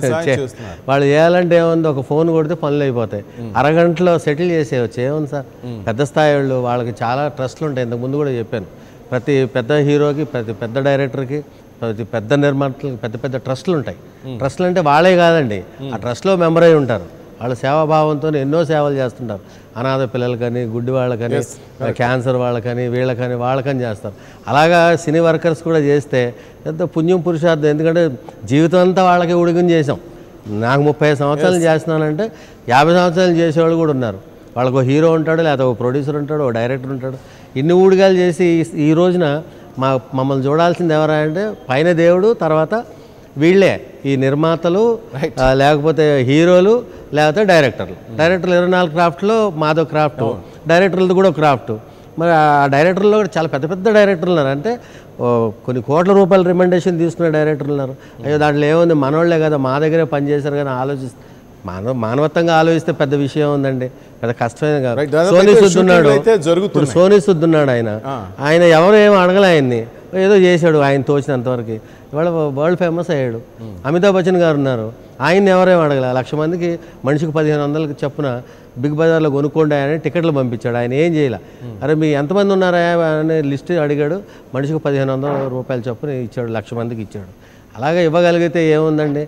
వాళ్ళు చేయాలంటే ఏముంది, ఒక ఫోన్ కొడితే పనులు అయిపోతాయి, అరగంటలో సెటిల్ చేసేయచ్చు. ఏముంది సార్, పెద్ద స్థాయి వాళ్ళు, వాళ్ళకి చాలా ట్రస్ట్లు ఉంటాయి. ఇంతకుముందు కూడా చెప్పాను, ప్రతి పెద్ద హీరోకి, ప్రతి పెద్ద డైరెక్టర్కి, ప్రతి పెద్ద నిర్మాతలకి పెద్ద పెద్ద ట్రస్ట్లు ఉంటాయి. ట్రస్ట్లు అంటే వాళ్ళే కాదండి, ఆ ట్రస్ట్లో మెంబర్ అయి ఉంటారు. వాళ్ళు సేవాభావంతో ఎన్నో సేవలు చేస్తుంటారు. అనాథ పిల్లలకని, గుడ్డి వాళ్ళకని, క్యాన్సర్ వాళ్ళకని, వీళ్ళకని వాళ్ళకని చేస్తారు. అలాగా సినీ వర్కర్స్ కూడా చేస్తే ఎంత పుణ్యం పురుషార్థం. ఎందుకంటే జీవితం అంతా వాళ్ళకి ఉడిగం చేసాం. నాకు ముప్పై సంవత్సరాలు చేస్తున్నానంటే యాభై సంవత్సరాలు చేసేవాళ్ళు కూడా ఉన్నారు. వాళ్ళకు ఒక హీరో ఉంటాడు, లేదా ఒక ప్రొడ్యూసర్ ఉంటాడు, ఒక డైరెక్టర్ ఉంటాడు. ఇన్ని ఊడిగాలు చేసి ఈ రోజున మా మమ్మల్ని చూడాల్సింది ఎవరా అంటే పైన దేవుడు, తర్వాత వీళ్ళే ఈ నిర్మాతలు, లేకపోతే హీరోలు, లేకపోతే డైరెక్టర్లు. డైరెక్టర్లు ఇరవై నాలుగు క్రాఫ్ట్లో మాదో క్రాఫ్ట్, డైరెక్టర్లది కూడా క్రాఫ్ట్. మరి ఆ డైరెక్టర్లో కూడా చాలా పెద్ద పెద్ద డైరెక్టర్లు ఉన్నారు. అంటే కొన్ని కోట్ల రూపాయల రికమెండేషన్ తీసుకునే డైరెక్టర్లు ఉన్నారు. అయ్యో దాంట్లో ఏముంది, మనోళ్లే కదా, మా దగ్గరే పనిచేశారు కానీ ఆలోచిస్తే, మానవ మానవత్వంగా ఆలోచిస్తే పెద్ద విషయం ఉందండి, పెద్ద కష్టమైన కాదు. సోనీ సుద్ ఉన్నాడు, ఇప్పుడు సోనీ సుద్ ఉన్నాడు, ఆయన ఆయన ఎవరు ఏం అడగలే, ఆయన్ని ఏదో చేశాడు ఆయన తోచినంతవరకు. ఇవాళ వరల్డ్ ఫేమస్ అయ్యాడు. అమితాబ్ బచ్చన్ గారు ఉన్నారు, ఆయన్ని ఎవరేం అడగలే. లక్ష మందికి మనిషికి పదిహేను వందలకి చొప్పున బిగ్ బజార్లో కొనుక్కోండి అని టికెట్లు పంపించాడు. ఆయన ఏం చేయాల, అరే మీ ఎంతమంది ఉన్నారా అనే లిస్ట్ అడిగాడు, మనిషికి పదిహేను వందల రూపాయల చొప్పున ఇచ్చాడు, లక్ష మందికి ఇచ్చాడు. అలాగే ఇవ్వగలిగితే ఏముందండి,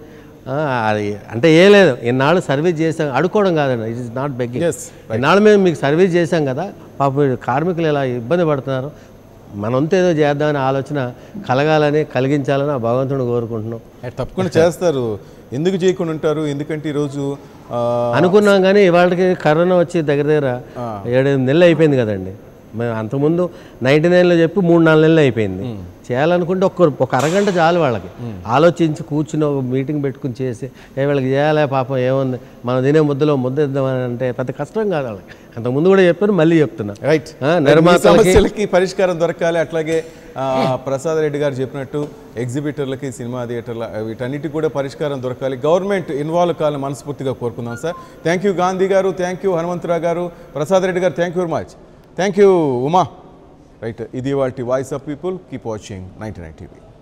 అది అంటే ఏ లేదు. ఇన్నాళ్ళు సర్వీస్ చేసాం, అడుకోవడం కాదండి, ఇట్ ఇస్ నాట్ బెగ్గింగ్. ఇన్నాళ్ళు మేము మీకు సర్వీస్ చేసాం కదా, పాప కార్మికులు ఎలా ఇబ్బంది పడుతున్నారు, మనంతా ఏదో చేద్దామనే ఆలోచన కలగాలని, కలిగించాలని ఆ భగవంతుడు కోరుకుంటున్నాం. తప్పకుండా చేస్తారు, ఎందుకు చేయకుండా ఉంటారు. ఎందుకంటే ఈరోజు అనుకున్నాం కానీ ఇవాళకి కరోనా వచ్చి దగ్గర దగ్గర ఏడెనిమిది నెలలు అయిపోయింది కదండి. మేము అంతకుముందు నైంటీ నైన్లో చెప్పి మూడు నాలుగు నెలలు అయిపోయింది. చేయాలనుకుంటే ఒక్క ఒక అరగంట చాలు వాళ్ళకి, ఆలోచించి కూర్చుని ఒక మీటింగ్ పెట్టుకుని చేసి ఏ వీళ్ళకి చేయాలే పాపం ఏముంది, మనం తినే ముద్దలో ముద్ద ఇద్దామని అంటే పెద్ద కష్టం కాదు వాళ్ళకి. అంతకుముందు కూడా చెప్పాను, మళ్ళీ చెప్తున్నా. రైట్, నిర్మాతలకి పరిష్కారం దొరకాలి. అట్లాగే ప్రసాద్ రెడ్డి గారు చెప్పినట్టు ఎగ్జిబిటర్లకి, సినిమా థియేటర్ల, వీటన్నిటికి కూడా పరిష్కారం దొరకాలి. గవర్నమెంట్ ఇన్వాల్వ్ కావాలని మనస్ఫూర్తిగా కోరుకుందాం సార్. థ్యాంక్ యూ గాంధీ గారు, థ్యాంక్ యూ హనుమంతరావు గారు, ప్రసాద్ రెడ్డి గారు, thank you very much. Thank you Uma. Right, ఇది వాటి voice of people. Keep watching ninety nine TV.